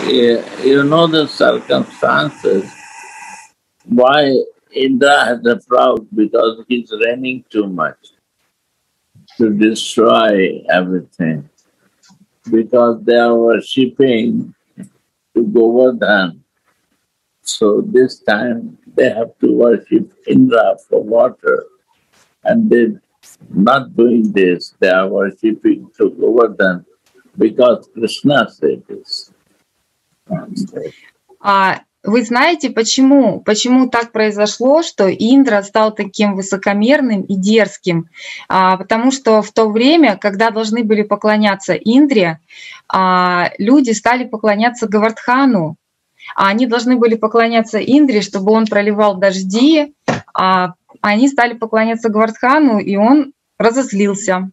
you know the circumstances why Indra has a proud because he's raining too much to destroy everything. Because they are worshipping to Govardhan. So this time they have to worship Indra for water. And they're not doing this. They are worshipping to Govardhan because Krishna said this. Вы знаете, почему так произошло, что Индра стал таким высокомерным и дерзким? Потому что в то время, когда должны были поклоняться Индре, люди стали поклоняться Говардхану. Они должны были поклоняться Индре, чтобы он проливал дожди, а они стали поклоняться Говардхану, и он разозлился.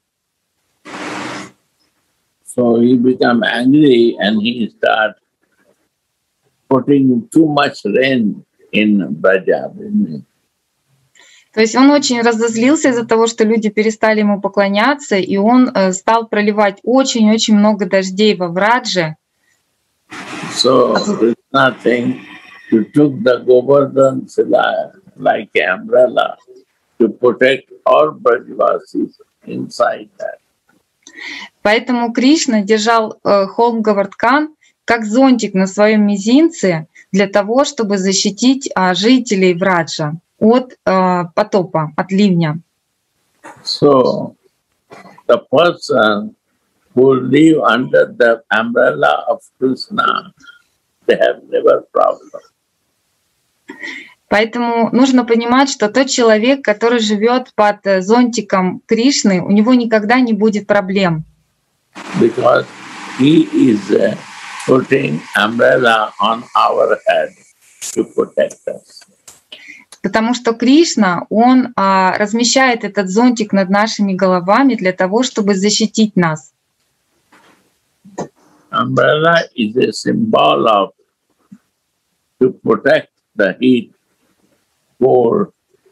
So he became angry and he started putting too much rain in Braja. То есть он очень разозлился из-за того, что люди перестали ему поклоняться, и он стал проливать очень-очень много дождей во Врадже. So Krishna think he took the Govardhan Sila like an umbrella to protect all Brajavasis inside that. Поэтому Кришна держал холм Говардхан как зонтик на своем мизинце для того, чтобы защитить жителей Враджа от потопа, от ливня. So the person who live under the umbrella of Krishna, they have never problem. Поэтому нужно понимать, что тот человек, который живет под зонтиком Кришны, у него никогда не будет проблем. Because he is putting umbrella on our head to protect us. Потому что Кришна, он размещает этот зонтик над нашими головами для того, чтобы защитить нас. Umbrella is a symbol of to protect the heat, cold,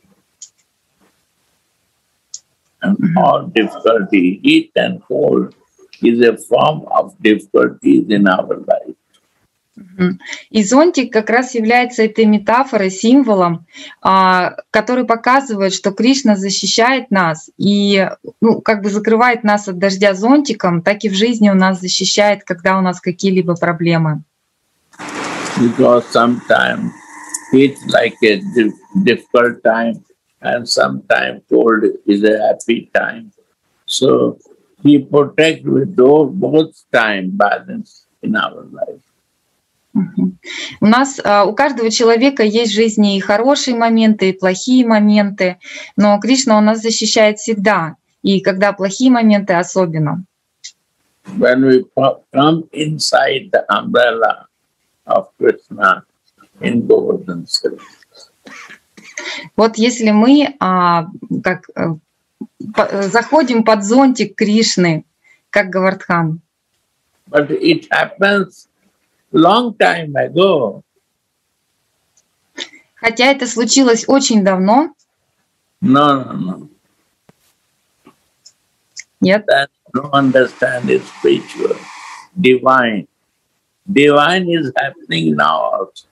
and all difficulty. Heat and cold is a form of difficulties in our life. И зонтик как раз является этой метафорой, символом, который показывает, что Кришна защищает нас и как бы закрывает нас от дождя зонтиком, так и в жизни он нас защищает, когда у нас какие-либо проблемы. Because sometimes it's like a difficult time and sometimes cold is a happy time. So he protects with those both time balance in our life. У нас, у каждого человека есть в жизни и хорошие моменты, и плохие моменты, но Кришна он нас защищает всегда, и когда плохие моменты особенно. When we come inside the umbrella of Krishna in Govardhan Sila. Вот если мы заходим под зонтик Кришны, как Говардхан. But it happens long time ago. Хотя это случилось очень давно. No. Нет. That don't understand is spiritual, divine. Divine is happening now also.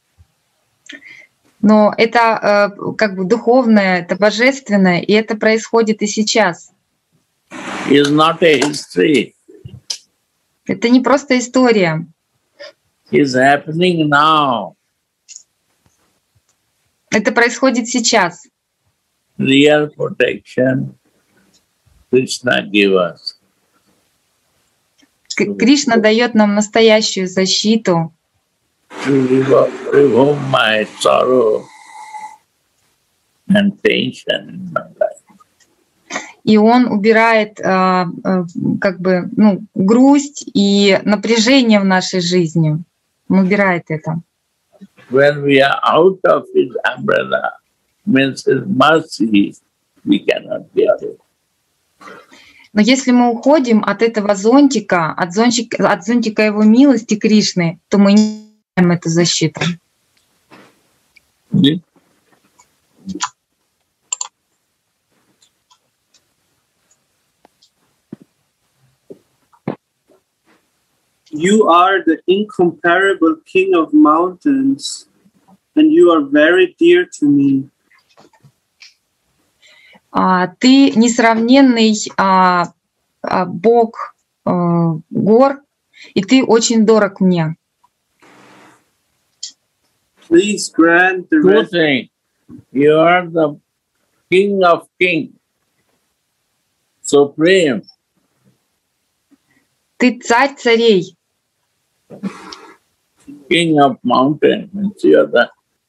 Но это как бы духовное, это божественное, и это происходит и сейчас. It's not a history. Это не просто история. It's happening now. Это происходит сейчас. Real protection Krishna give us. Кришна дает нам настоящую защиту. To remove my sorrow and tension in my life. И он убирает как бы грусть и напряжение в нашей жизни. Он убирает это. When we are out of his umbrella, means his mercy, we cannot bear it. Но если мы уходим от этого зонтика, от зонтика его милости Кришны, то мы не имеем эту защиту. You are the incomparable king of mountains, and you are very dear to me. Ты несравненный Бог гор, и ты очень дорог мне. Please grant the Two things. You are the king of kings, supreme. Ты царь царей. King of mountains means you are the.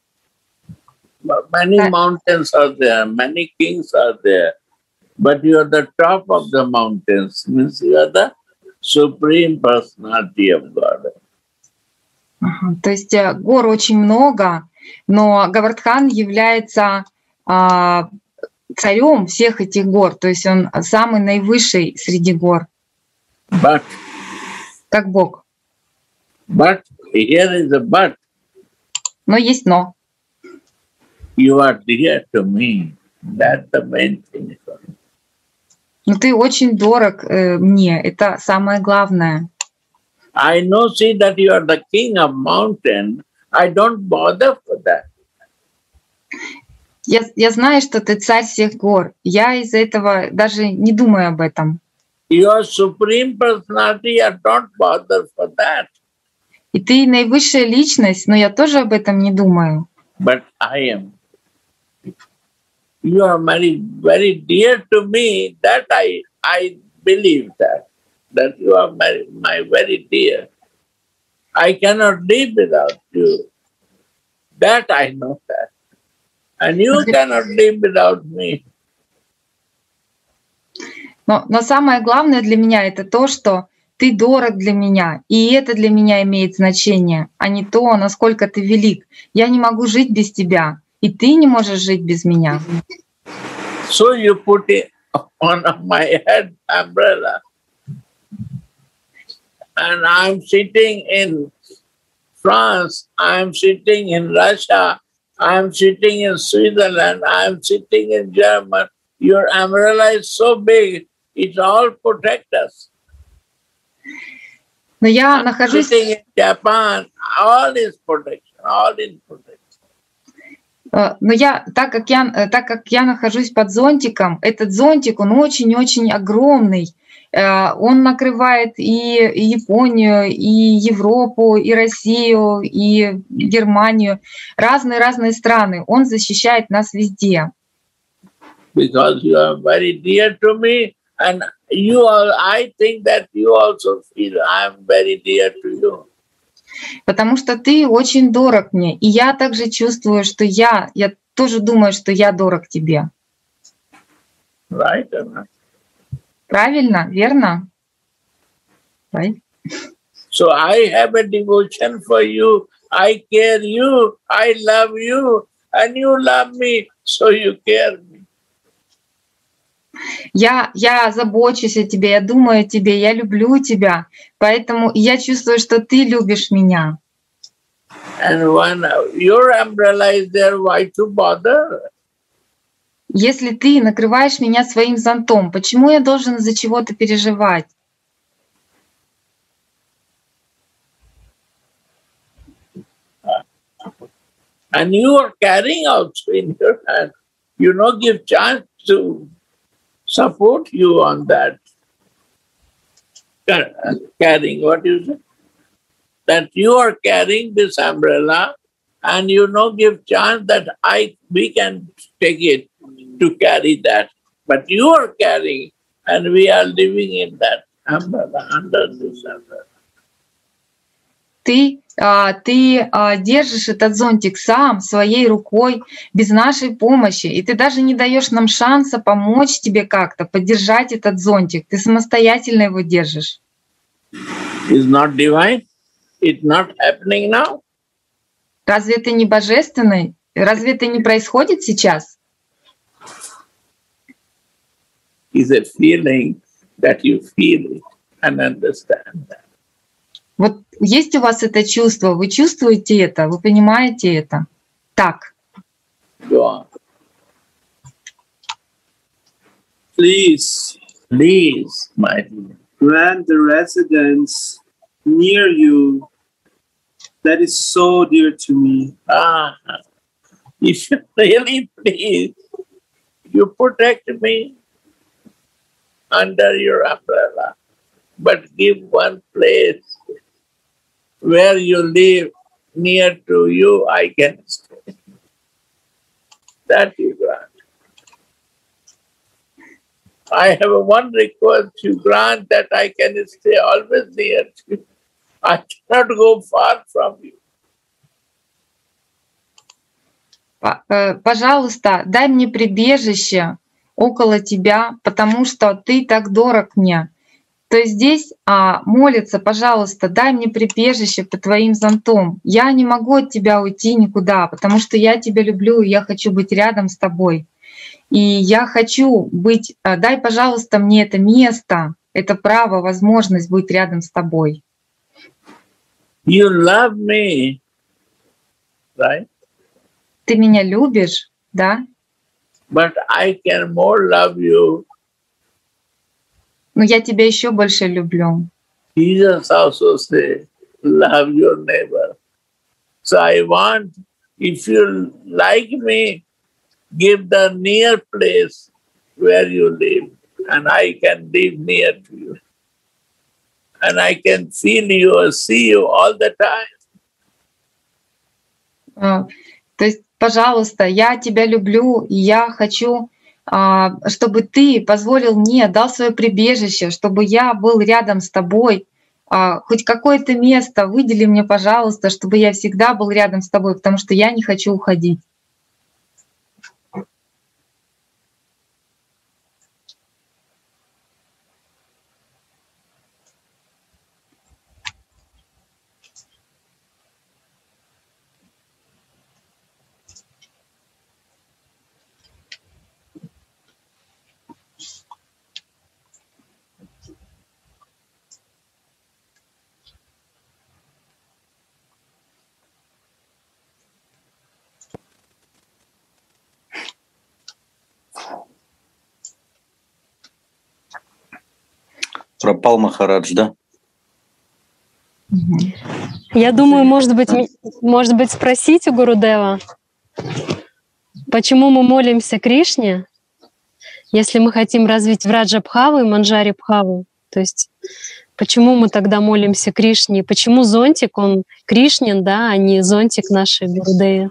Many mountains are there, many kings are there, but you are the top of the mountains, means you are the supreme personality of God. То есть гор очень много, но Говардхан является царем всех этих гор, то есть он самый наивысший среди гор. But, как Бог. But, here is a but. Но есть но. You are dear to me. That's the main thing. Но ты очень дорог мне, это самое главное. I know, see that you are the king of mountain. I don't bother for that. Я знаю, что ты царь всех гор. Я из-за этого даже не думаю об этом. You are supreme personality. I don't bother for that. И ты наивысшая личность, но я тоже об этом не думаю. But I am. You are very, very dear to me. That I believe that you are my very dear. I cannot live without you. That I know that. And you cannot live without me. Но самое главное для меня это то, что ты дорог для меня, и это для меня имеет значение, а не то, насколько ты велик. Я не могу жить без тебя, и ты не можешь жить без меня. So you put it on my head umbrella. And I'm sitting in France, I'm sitting in Russia, I'm sitting in Switzerland, I'm sitting in Germany. Your umbrella is so big, it all protects us. Но я нахожусь... Sitting in Japan, all is protection, all in protection. Но так как я нахожусь под зонтиком, этот зонтик, он очень-очень огромный. Он накрывает и Японию, и Европу, и Россию, и Германию, разные страны. Он защищает нас везде. Because you are very dear to me, and I think that you also feel I am very dear to you. Потому что ты очень дорог мне, и я также чувствую, что я тоже думаю, что я дорог тебе. Right or not? Правильно, верно? Right? So I have a devotion for you, I care you, I love you, and you love me, so you care me. Я забочусь о тебе, я думаю о тебе, я люблю тебя, поэтому я чувствую, что ты любишь меня. And when your umbrella is there, why to bother? Если ты накрываешь меня своим зонтом, почему я должен из-за чего-то переживать? And you are carrying also in your hand. You know, give chance to support you on that. Carrying, what you say? That you are carrying this umbrella, and you know, give chance that we can take it to carry that. But you are carrying, and we are living in that umbrella, under this umbrella. Ты держишь этот зонтик сам, своей рукой, без нашей помощи, и ты даже не даешь нам шанса помочь тебе как-то, поддержать этот зонтик. Ты самостоятельно его держишь. Is not divine? It's not happening now? Разве это не божественно? Разве это не происходит сейчас? Is a feeling that you feel it and understand that. Вот есть у вас это чувство, вы чувствуете это, вы понимаете это? Так. Go on. Please Please, my dear. grant the residents near you. That is so dear to me. If you really please, you protect me under your umbrella, but give one place where you live near to you, I can stay. That you grant. I have one request, you grant that I can stay always near to you. I cannot go far from you. Пожалуйста, дай мне прибежище около тебя, потому что ты так дорог мне. То есть здесь молится, пожалуйста, дай мне прибежище под твоим зонтом. Я не могу от тебя уйти никуда, потому что я тебя люблю, и я хочу быть рядом с тобой. И я хочу быть, дай, пожалуйста, мне это место, это право, возможность быть рядом с тобой. You love me, right? Ты меня любишь, да? But I can more love you. Но я тебя еще больше люблю. Jesus also say, love your neighbor. So I want, if you like me, give the near place where you live, and I can live near to you. And I can feel you or see you all the time. То есть, пожалуйста, я тебя люблю, и я хочу, чтобы ты позволил мне, дал свое прибежище, чтобы я был рядом с тобой. Хоть какое-то место выдели мне, пожалуйста, чтобы я всегда был рядом с тобой, потому что я не хочу уходить. Пропал Махарадж, да? Я думаю, может быть, спросить у Гурудева, почему мы молимся Кришне, если мы хотим развить Враджа-бхаву и Манджари-бхаву? То есть почему мы тогда молимся Кришне? Почему зонтик, он Кришнин, да, а не зонтик нашей Гурудеи?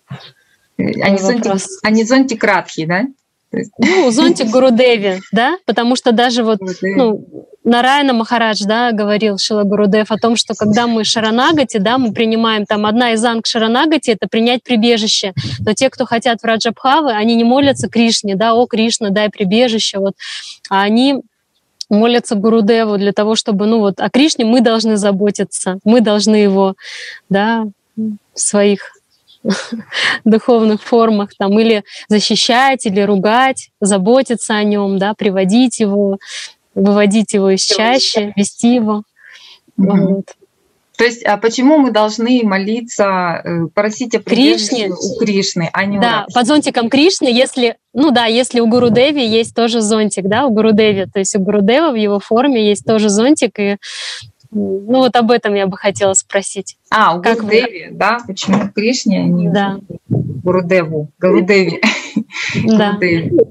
А не зонтик Радхи, да? Ну, зонтик Гурудеви, да, потому что даже вот, Нараяна Махарадж, да, говорил Шрила Гурудев о том, что когда мы Шаранагати, да, мы принимаем там одна из анг Шаранагати — это принять прибежище, но те, кто хотят Враджабхавы, они не молятся Кришне, да, о Кришна, дай прибежище, вот, а они молятся Гурудеву для того, чтобы, о Кришне мы должны заботиться, мы должны его, да, в своих духовных формах там или защищать, или ругать, заботиться о нем, да, приводить его, выводить его из чащи, вести его. Вот. То есть, а почему мы должны молиться, просить о прибежище у Кришны, а не у Радхи? Под зонтиком Кришны, если у Гурудеви есть тоже зонтик, да, у Гурудеви, то есть у Гурудева в его форме есть тоже зонтик, и вот об этом я бы хотела спросить. У Гурудеви, да? Почему Кришне, а не Гурудеву? Гурудеви. Да.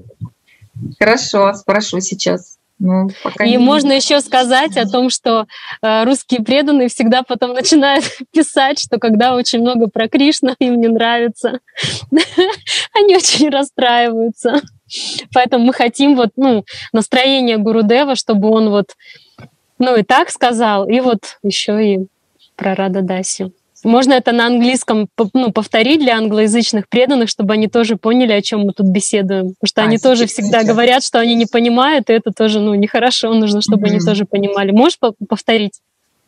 Хорошо, спрошу сейчас. И можно еще сказать о том, что русские преданные всегда потом начинают писать, что когда очень много про Кришну, им не нравится. Они очень расстраиваются. Поэтому мы хотим настроение Гурудева, чтобы он и так сказал, и еще и про Рада-Даси. Можно это на английском повторить для англоязычных преданных, чтобы они тоже поняли, о чем мы тут беседуем. Потому что они тоже всегда говорят, что они не понимают, и это тоже нехорошо. Нужно, чтобы они тоже понимали. Можешь повторить?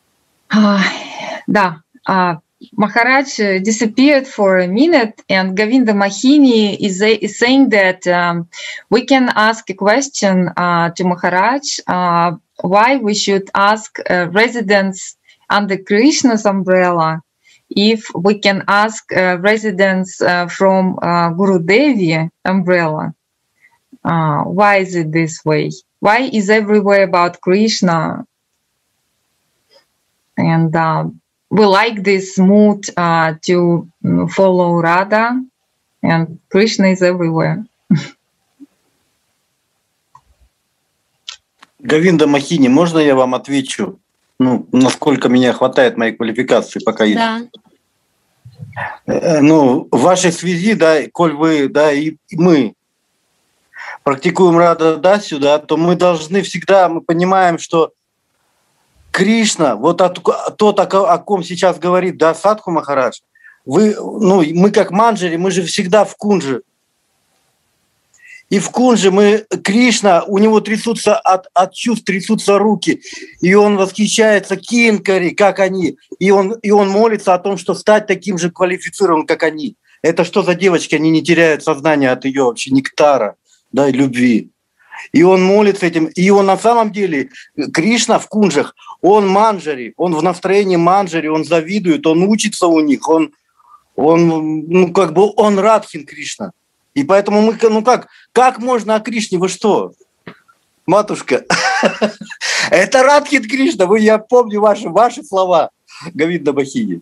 Да. Maharaj disappeared for a minute, and Govinda Mahini is saying that we can ask a question to Maharaj why we should ask residents under Krishna's umbrella if we can ask residents from Gurudevi umbrella. Why is it this way? Why is everywhere about Krishna? And we like this mood to follow Radha, and Krishna is everywhere. Говинда Махини, можно я вам отвечу? Ну, насколько меня хватает моей квалификации, пока есть. Да. Ну, в вашей связи, да, коль вы, да, и мы практикуем Рада Дасю, да, то мы должны всегда, мы понимаем, что Кришна, вот тот, о ком сейчас говорит, да, Садху Махарадж, мы как манджари, мы же всегда в кунже. И в кунже Кришна, у него трясутся от чувств, трясутся руки, и он восхищается кинкари, как они, и он молится о том, что стать таким же квалифицированным, как они. Это что за девочки, они не теряют сознание от ее вообще нектара, да, и любви. И он молится этим, и он на самом деле, Кришна в кунжах, он манджари, он в настроении манджари, он завидует, он учится у них, он Радхин Кришна. И поэтому мы, как можно о Кришне, вы что? Матушка, это Радхин Кришна, я помню ваши слова, Говинда Махини.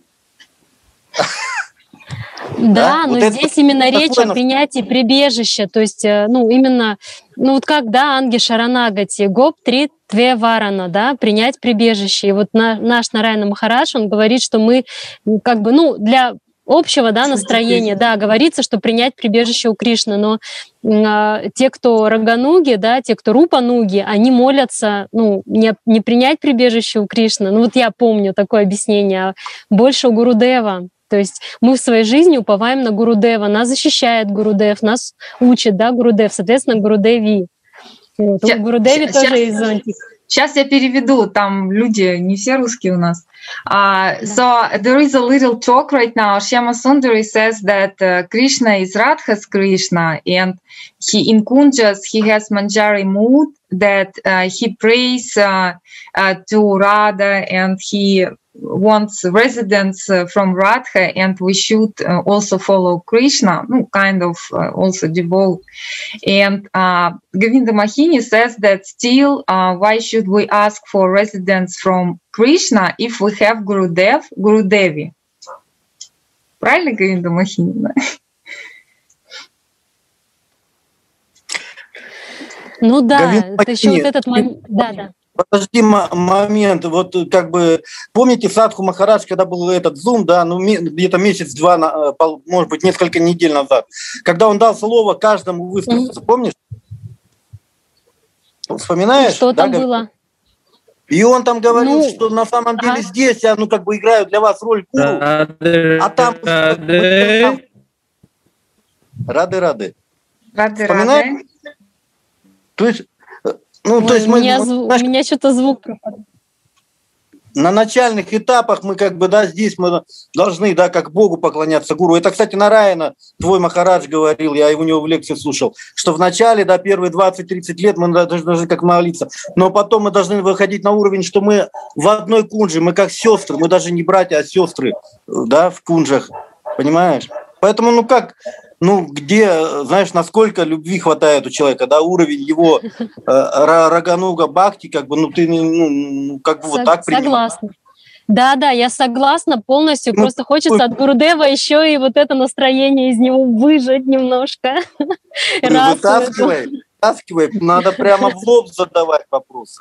Да, но вот здесь именно речь о принятии прибежища, то есть, вот как, да, Анги Шаранагати, Гоп 3 Тве Варана, да, принять прибежище. И вот наш Нараяна Махарадж, он говорит, что мы, для общего, да, настроения, да, говорится, что принять прибежище у Кришны, но те, кто рагануги, да, те, кто рупануги, они молятся, не принять прибежище у Кришны, вот я помню такое объяснение, а больше у Гурудева. То есть мы в своей жизни уповаем на Гурудева, нас защищает Гурудев, нас учит, да, Гурудев, соответственно, Гурудеви. Вот. У Гурудеви тоже есть зонтик. Сейчас я переведу, там люди не все русские у нас. So there is a little talk right now. Shyamasundari Sundari says that Krishna is Radha's Krishna, and in Kunjas he has Manjari mood that he prays to Radha, and he wants residents from Radha, and we should also follow Krishna, kind of also devote. And Govinda Mahini says that still, why should we ask for residents from Krishna if we have Gurudevi? Правильно, Говинда Махини? Ну да, это еще вот этот момент. Да. Подожди момент, вот помните Садху Махарадж, когда был этот зум, да, где-то месяц-два, может быть, несколько недель назад, когда он дал слово каждому высказаться, помнишь? Вспоминаешь? Что там было? И он там говорил, что на самом деле здесь я, играю для вас роль гуру, а там... Рады. Вспоминаешь? То есть... у меня что-то звук пропадает. На начальных этапах мы здесь мы должны, как Богу поклоняться, гуру. Это, кстати, Нараяна, твой Махарадж говорил, я у него в лекции слушал, что в начале, первые 20-30 лет мы должны как молиться, но потом мы должны выходить на уровень, что мы в одной кунже, мы как сестры, мы даже не братья, а сестры, да, в кунжах, понимаешь? Поэтому, где, знаешь, насколько любви хватает у человека, да, уровень его рагануга бхакти, ты, вот так принимаешь. Согласна. Да, я согласна полностью. Просто хочется от Гурудева еще и вот это настроение из него выжать немножко. Вытаскивай, надо прямо в лоб задавать вопросы.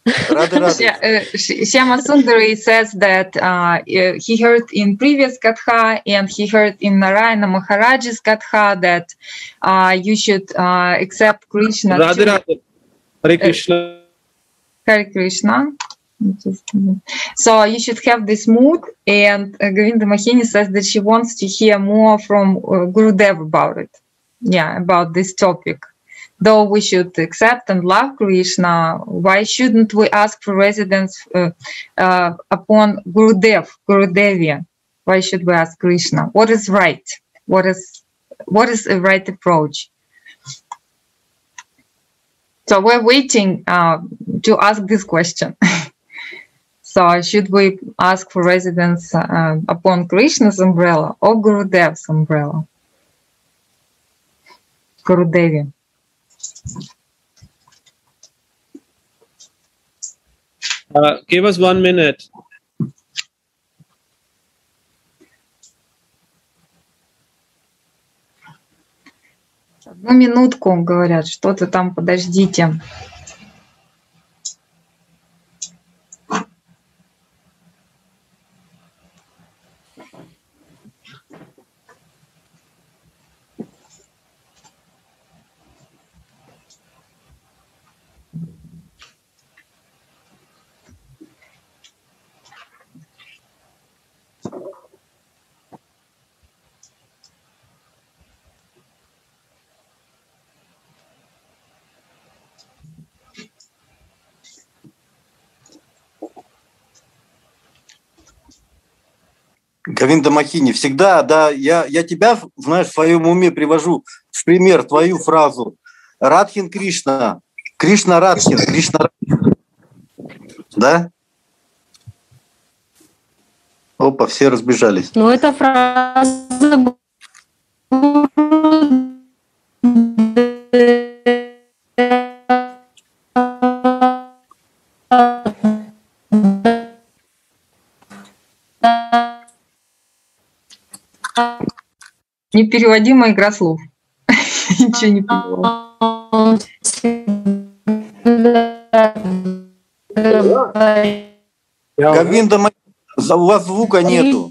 Shyama Sundari says that he heard in previous Katha and he heard in Narayana Maharaj's Katha that you should accept Krishna. Radhe. Hare Krishna. Hare Krishna. So you should have this mood, and Govinda Mahini says that she wants to hear more from Gurudev about it. Yeah, about this topic. Though we should accept and love Krishna, why shouldn't we ask for residence upon Gurudevi? Why should we ask Krishna? What is right? What is a right approach? So we're waiting to ask this question. So should we ask for residence upon Krishna's umbrella or Gurudev's umbrella? Gurudevi. Give us 1 minute. Одну минутку, говорят, что-то там, подождите. Говинда Махини, всегда, да, я тебя, знаешь, в своем уме привожу в пример твою фразу. Радхин Кришна, Кришна Радхин, Кришна Радхин. Да? Опа, все разбежались. Ну, это фраза Непереводимая игра слов. Ничего не поняла. Говинда Махини, у вас звука нету.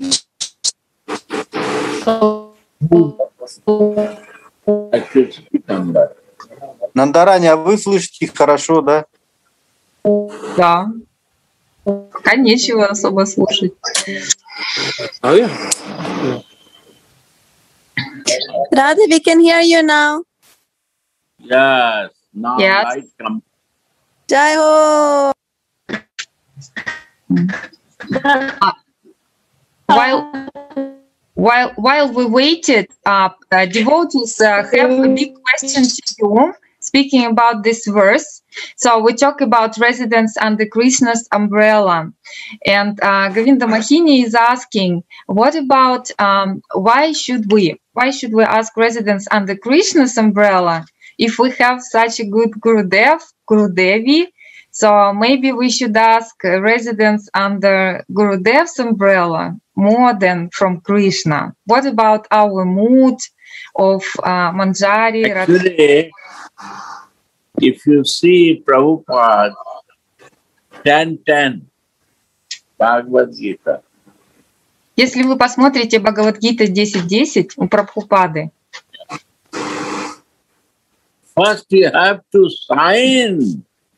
Нандарани, а вы слышите хорошо, да? Да. Пока нечего особо слушать. Radha, we can hear you now. Yes, now Yes. light comes. Jai Ho! While we waited, devotees have a big question to you, speaking about this verse. So we talk about residence under Krishna's umbrella. And Govinda Mahini is asking, what about why should we ask residence under Krishna's umbrella if we have such a good Gurudev, Gurudevi? So maybe we should ask residence under Gurudev's umbrella more than from Krishna. What about our mood of Manjari? Actually, if you see Prabhupada 10:10 Bhagavad Gita, Если вы посмотрите Бхагавад-гита 10.10 у Прабхупады, first you have to sign.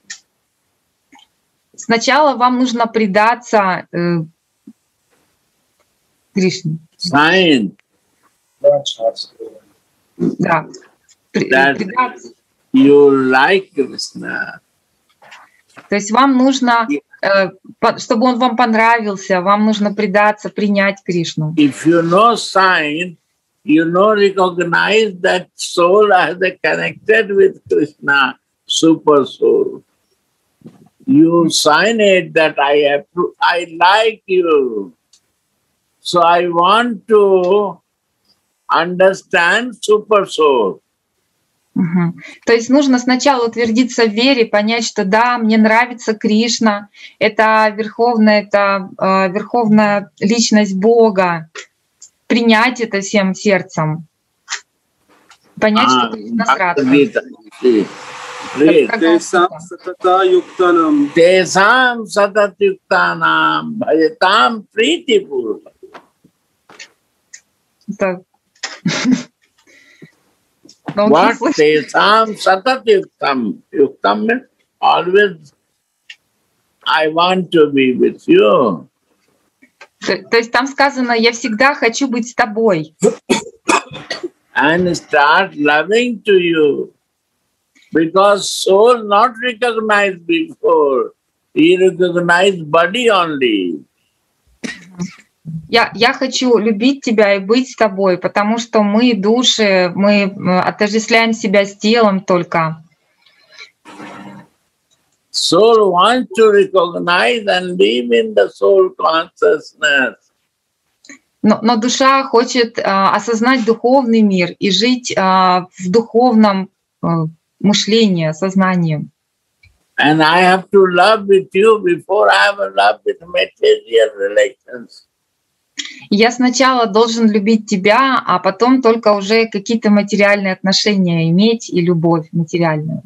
сначала вам нужно предаться Кришне. Sign Да. that Предаться. you like Krishna. То есть вам нужно, чтобы он вам понравился, вам нужно предаться, принять Кришну. If you no sign, you no recognize that soul as connected with Krishna, super soul. You sign it that I like you. So I want to understand super soul. Мгм. То есть нужно сначала утвердиться в вере, понять, что да, мне нравится Кришна, это верховная личность Бога, принять это всем сердцем, понять, что Кришна срадка. Tesam satata yuktanam. Tesam satatyuktanam bhajatam pritipurva. Это- Но он не What слышит. tesam satatyuktam? Yuktam means always I want to be with you. То есть там сказано, я всегда хочу быть с тобой. And start loving to you. Because soul not recognized before. He recognized body only. Я хочу любить тебя и быть с тобой, потому что мы, души, мы отождествляем себя с телом только. Soul wants to recognize and live in the soul consciousness. Но душа хочет осознать духовный мир и жить в духовном мышлении, сознании. And I have to love with you before I have a love with material relations. Я сначала должен любить тебя, а потом только уже какие-то материальные отношения иметь и любовь материальную.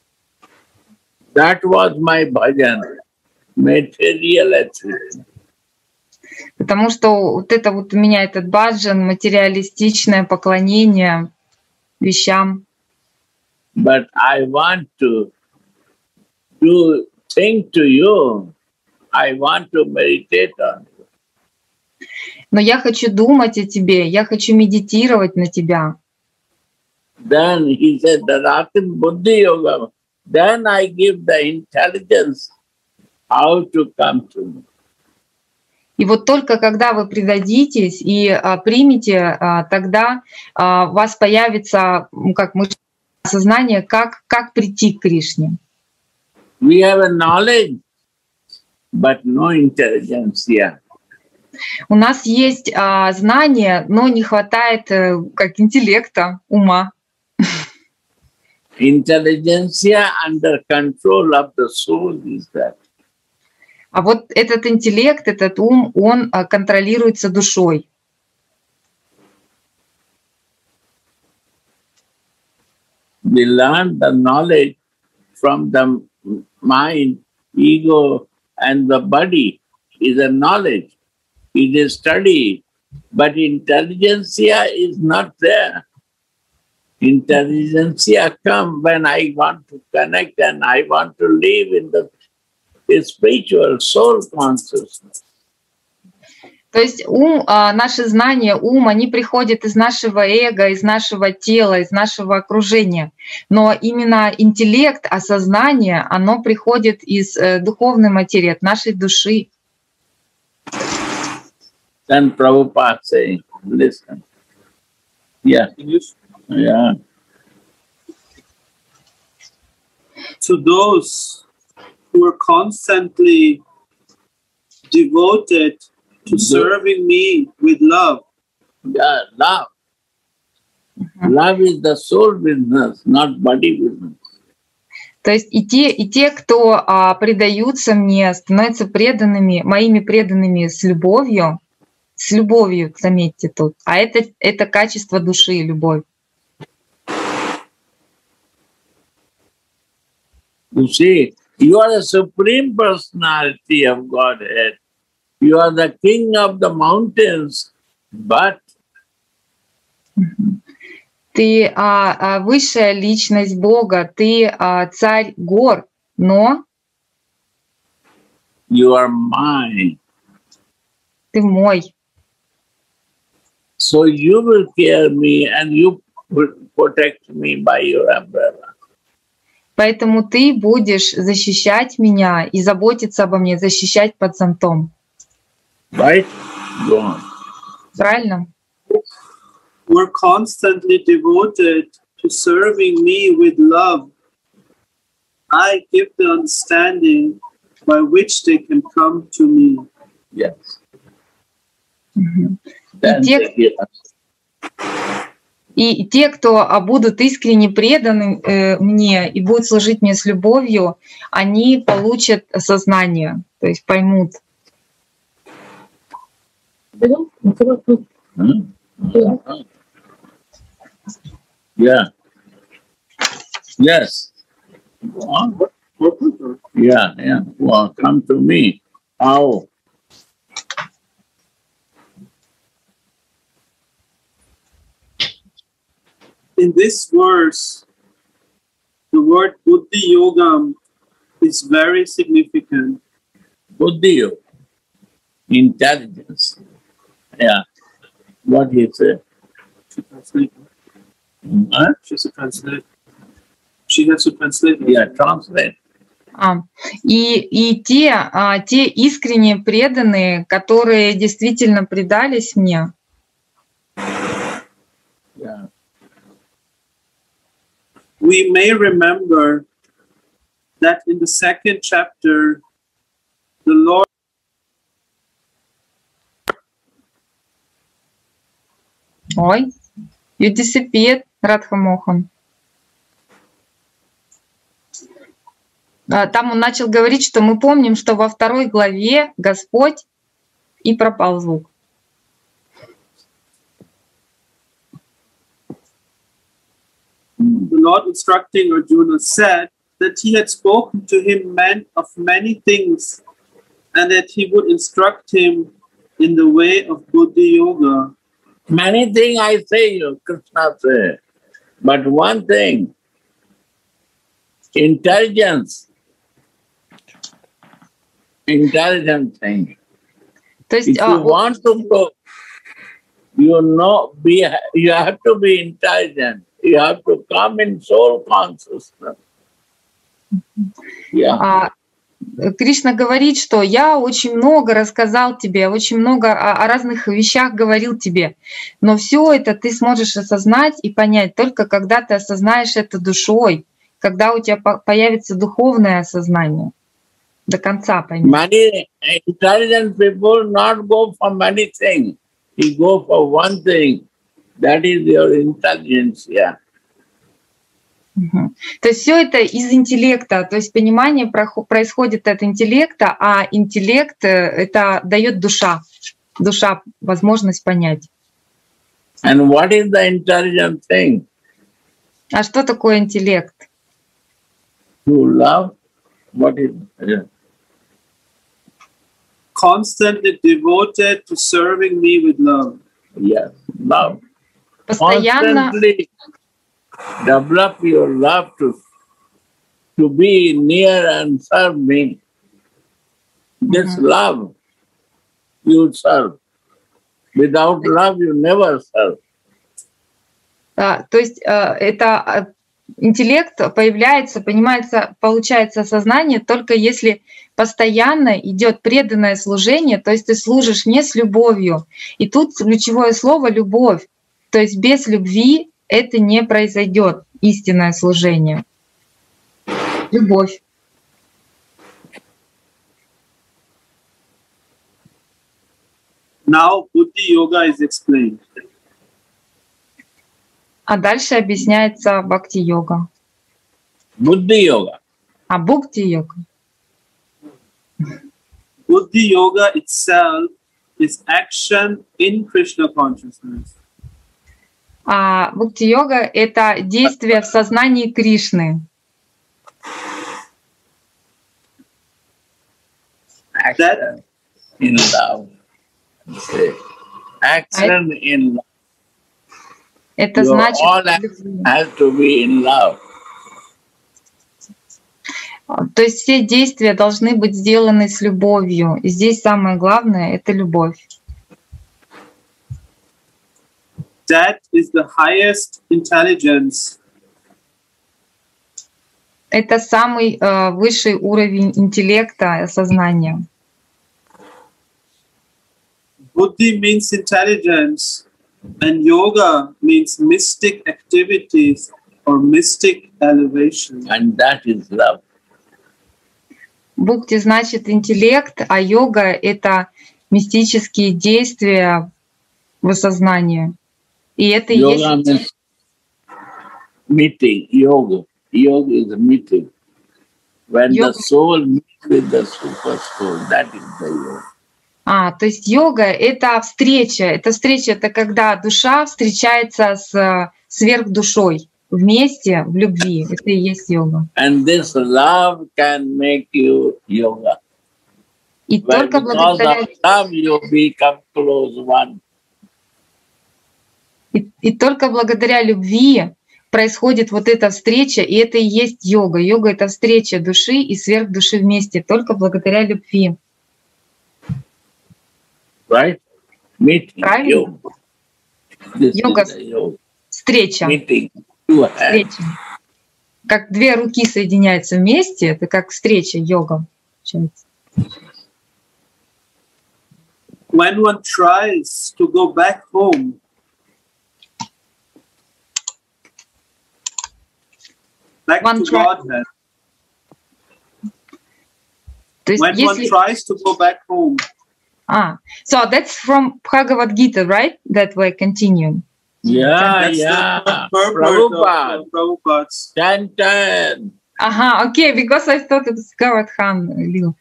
That was my bhajan, materialistic. Потому что вот это вот у меня этот баджан, материалистичное поклонение вещам. But I want to do thing to you. I want to meditate on you. Но я хочу думать о тебе, я хочу медитировать на тебя. Then he said, Dadatim Buddhi Yoga. Then I give the intelligence how to come to me. И вот только когда вы предадитесь и примете, тогда у вас появится как сознание, как прийти к Кришне. We have a knowledge, but no intelligence here. У нас есть знание, но не хватает как интеллекта, ума. Intelligentsia under control of the soul is that. А вот этот интеллект, этот ум, он контролируется душой. We learn the knowledge from the mind, ego, and the body is a knowledge. It is study, but intelligentsia is not there. Intelligentsia come when I want to connect and I want to live in the spiritual soul consciousness. То есть ум, наши знания, ум, они приходят из нашего эго, из нашего тела, из нашего окружения. Но именно интеллект, осознание, оно приходит из духовной материи, от нашей души. Then Prabhupada saying, listen. Yeah. Yeah. To those who are constantly devoted to serving me with love. Yeah, love. Love is the soul business, not body business. То есть и те, кто предаются мне, становятся преданными, моими преданными с любовью, заметьте тут. А это качество души, любовь. You see, you are the supreme personality of Godhead. You are the king of the mountains, but ты высшая личность Бога, ты царь гор, но you are mine. Ты мой. So you will care me and you will protect me by your umbrella. Поэтому ты будешь защищать меня и заботиться обо мне, защищать под зонтом. Right? Go on. Правильно? Were constantly devoted to serving me with love. I give the understanding by which they can come to me. Yes. И те, кто будут искренне преданы мне и будут служить мне с любовью, они получат сознание, то есть поймут. Yeah. Yes. Yeah, yeah. Well, come to me. How? In this verse, the word Buddhi Yogam is very significant. Buddhi, intelligence. Yeah. What he said? She translated. Huh? She has to translate. She has to translate. Yeah, translate. И те искренне преданные, которые действительно предались мне. Yeah. We may remember that in the second chapter, the Lord Ой, you disappeared, Радха Мохан. Там он начал говорить, что мы помним, что во 2 главе Господь и пропал звук. Lord instructing Arjuna said that he had spoken to him of many things and that he would instruct him in the way of Buddhi Yoga. Many things I say you, Krishna said. But one thing, intelligent thing. If you want to go, you have to be intelligent. You have to come in soul consciousness. Yeah. Кришна говорит, что я очень много рассказал тебе, очень много о разных вещах говорил тебе, но все это ты сможешь осознать и понять только когда ты осознаешь это душой, когда у тебя появится духовное осознание, до конца понять. Many intelligent people not go for many things. You go for one thing. That is your intelligence, yeah. То есть все это из интеллекта, то есть понимание происходит от интеллекта, а интеллект это дает душа, возможность понять. And what is the intelligent thing? А что такое интеллект? To love. What is it? Constantly devoted to serving me with love. Yes, love. Постоянно. Constantly develop your love to be near and serve me. This love you serve. Without love you never serve. То есть это интеллект появляется, понимается, получается сознание только если постоянно идет преданное служение, то есть ты служишь мне с любовью. И тут ключевое слово любовь. То есть без любви это не произойдет, истинное служение. Любовь. Now Buddhi Yoga is explained. А дальше объясняется бхакти-йога. Buddhi-yoga. А бхакти-йога? Buddhi Yoga itself is action in Krishna consciousness. А бхакти-йога — это действие в сознании Кришны. Action in love. Action in love. Это Your значит, all has to be in love. то есть все действия должны быть сделаны с любовью. И здесь самое главное — это любовь. That is the highest intelligence. Это самый высший уровень интеллекта, сознания. Buddhi means intelligence, and yoga means mystic activities or mystic elevation. And that is love. Бхакти значит интеллект, а йога — это мистические действия в осознании. И это и Yoga есть... meeting, yoga. Yoga is a meeting. When the soul meets with the super soul, that is the yoga. То есть йога — это встреча. Это когда душа встречается с сверхдушой вместе в любви. Это и есть йога. And this love can make you yoga. И Well, только because благодаря... of love you become close one. И только благодаря любви происходит вот эта встреча, и это и есть йога. Йога — это встреча души и сверхдуши вместе, только благодаря любви. Right? Meeting, Правильно? yoga. This Yoga. is the yoga. Встреча. Meeting, two hands. Встреча. Как две руки соединяются вместе, это как встреча, йога. Получается. When one tries to go back home, back One to try- Godhead, То есть when one если... tries to go back home, So that's from Bhagavad Gita, right? That we're continuing. Yeah, that's yeah. the purpose Prabhupada. of Prabhupada's. 10. Окей, because I thought it was Govardhan Lil.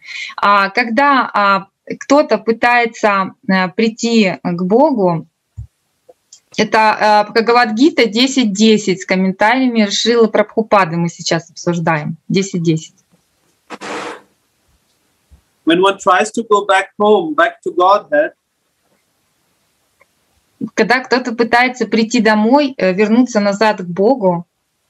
Когда кто-то пытается прийти к Богу, Это Бхагавад-гита 10.10 с комментариями Шрилы Прабхупады мы сейчас обсуждаем. 10.10. When one tries to go back home, back to Godhead, когда кто-то пытается прийти домой, вернуться назад к Богу,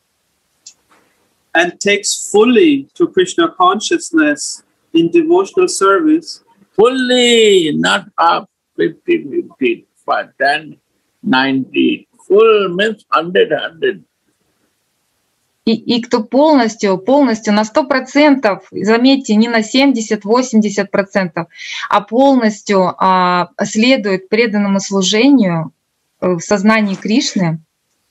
and takes fully to Krishna consciousness in devotional service, fully, not half, 50, 50, 10, 90, full means 100. и кто полностью на 100%, заметьте, не на 70-80%, а полностью следует преданному служению в сознании Кришны,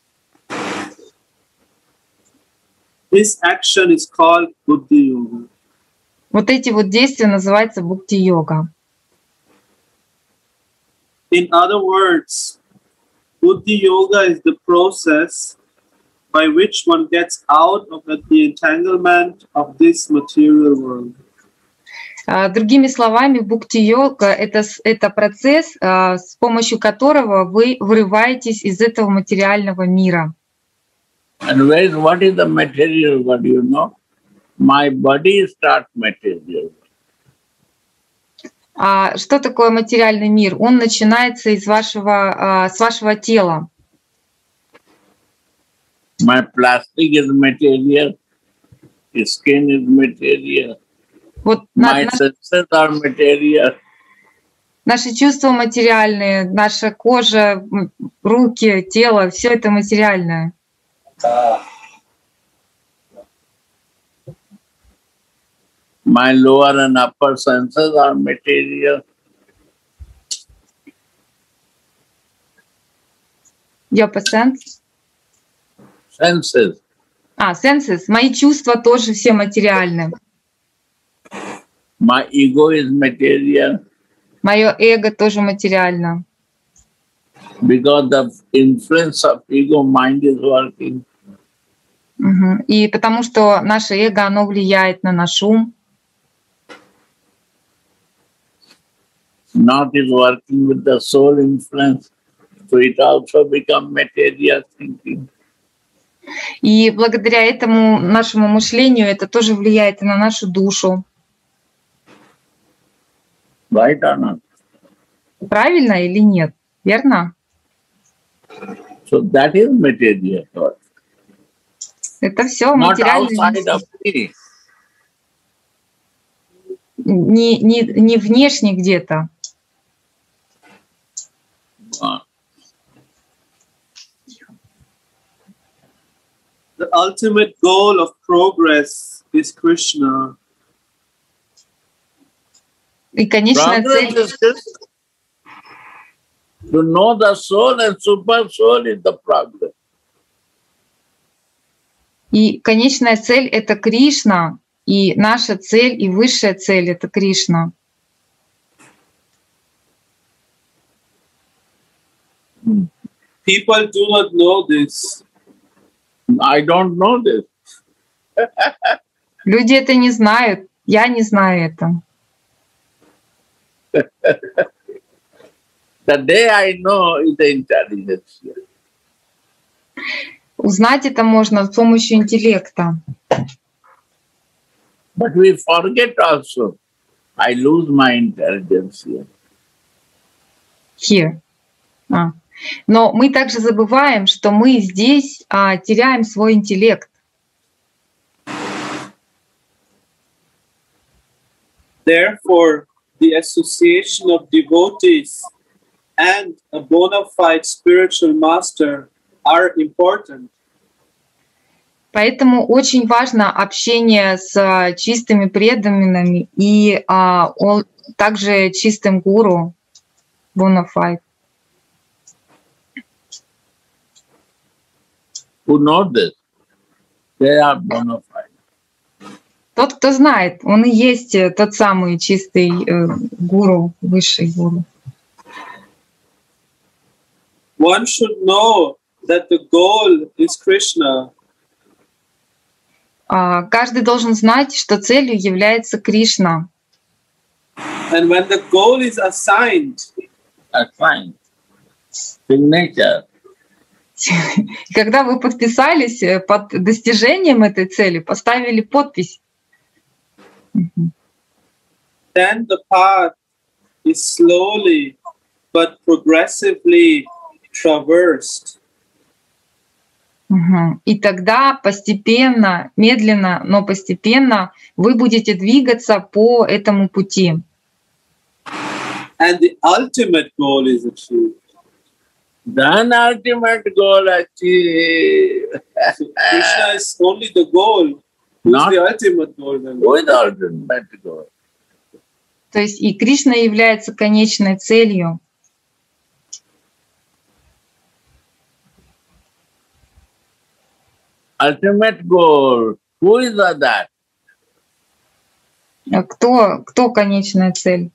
this action is called Buddhi Yoga. вот эти вот действия называются бхакти-йога. In other words, Buddhi Yoga is the process by which one gets out of the entanglement of this material world. Другими словами, бхакти-йога — это процесс, с помощью которого вы вырываетесь из этого материального мира. And what is the material world, you know? My body starts material. А что такое материальный мир? Он начинается с вашего тела. My plastic is material, skin is material, Вот my senses are material. наши чувства материальные, наша кожа, руки, тело — все это материальное. My lower and upper senses are material. Your sense? Senses. Senses. Мои чувства тоже все материальны. My ego is material. Мое эго тоже материально. Because the influence of ego mind is working. И потому что наше эго, оно влияет на наш ум. Not is working with the soul influence, so it also become material thinking. И благодаря этому нашему мышлению это тоже влияет и на нашу душу. Right or not? Правильно или нет? Верно? So that is material thought. Это все Not материальное. outside of me. Не внешне где-то. The ultimate goal of progress is Krishna. И конечная цель. To know the soul and super soul is the progress. И конечная цель — это Кришна, и наша цель и высшая цель — это Кришна. People do not know this. I don't know this. Люди это не знают, я не знаю это. The day I know is the intelligence. Узнать это можно с помощью интеллекта. But we forget also. I lose my intelligence here. Here. Но мы также забываем, что мы здесь теряем свой интеллект. Therefore, the association of devotees and a bona fide spiritual master are important. Поэтому очень важно общение с чистыми преданными и также чистым гуру, bona fide. Who know this? They are bona fide. Тот, кто знает, он и есть тот самый чистый гуру, высший гуру. One should know that the goal is Krishna. Каждый должен знать, что целью является Кришна. And when the goal is assigned, Signature. Когда вы подписались под достижением этой цели, поставили подпись. Then the path is slowly but progressively traversed. И тогда постепенно, медленно, но постепенно вы будете двигаться по этому пути. And the ultimate goal is achieved. Then ultimate goal achieved. Krishna is only the goal. Who's Not- the ultimate goal then? Who is the ultimate goal? То есть и Кришна является конечной целью. Ultimate goal. Who is that? А кто конечная цель?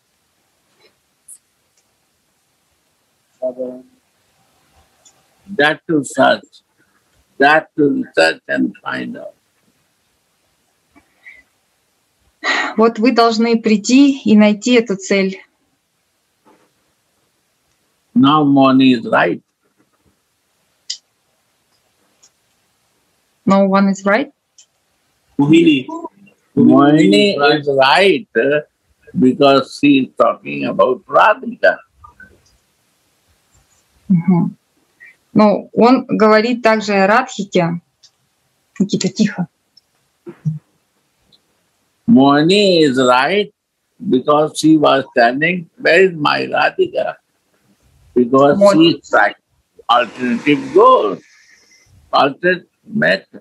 That to search. That to search and find out. Вот вы должны прийти и найти эту цель. Now Moni is right. No one is right. Mohini. Mohini is right because she is talking about Radhika. Мгм. Ну, он говорит также о Радхике. Никита, тихо. Mohini is right because she was telling, where is my Radhika? Because she is trying alternative goal. Ultimate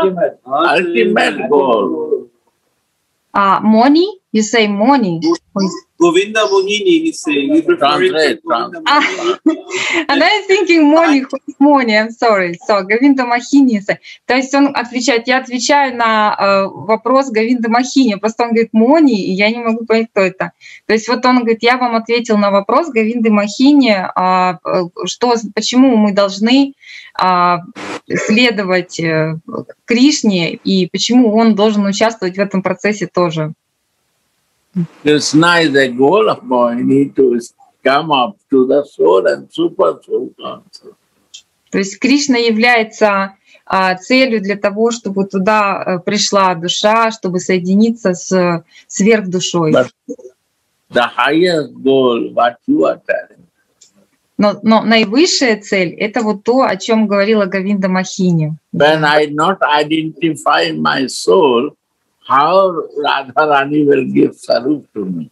goal. Мони? You say Мони? Govinda Mohini, he's saying. He's referring to Translate, Govinda translate. Mohini. And I'm thinking Мони, Мони, I'm sorry. So, Говинда Махини. То есть он отвечает, я отвечаю на вопрос Говинда Махини, просто он говорит Мони, и я не могу понять, кто это. То есть вот он говорит, я вам ответил на вопрос Говинды Махини, почему мы должны следовать Кришне и почему он должен участвовать в этом процессе тоже. Krishna is the goal of Mohini to come up to the soul and super soul consciousness. То есть Кришна является целью для того, чтобы туда пришла душа, чтобы соединиться с сверхдушой. But the highest goal, what you are telling, Но наивысшая цель — это вот то, о чем говорила Говинда Махини. when I not identify my soul, how Radharani will give sarup to me?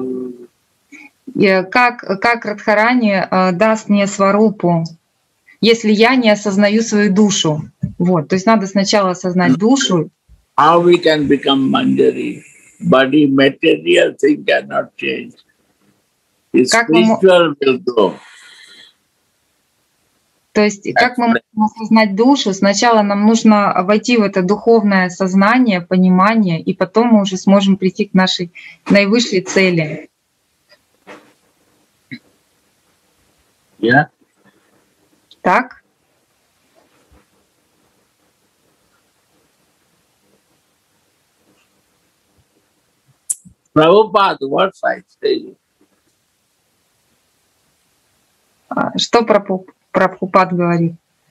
И как Радхарани даст мне сварупу, если я не осознаю свою душу? Вот, то есть надо сначала осознать душу. How we can become Manjari? Body, material thing cannot change. It's Как мы spiritual will go. То есть как мы можем осознать душу? Сначала нам нужно войти в это духовное сознание, понимание, и потом мы уже сможем прийти к нашей наивысшей цели. Yeah? Так? Prabhupada, what I say? Что Прабхупад говорит?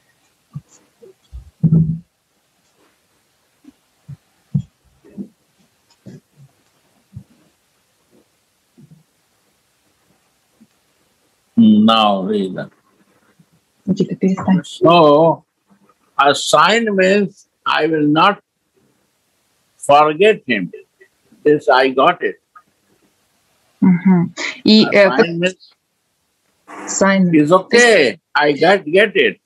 Now read that. Никита, перестань. So, a sign means I will not forget him. This I got it. Угу. И A sign means sign. it's okay. I get it.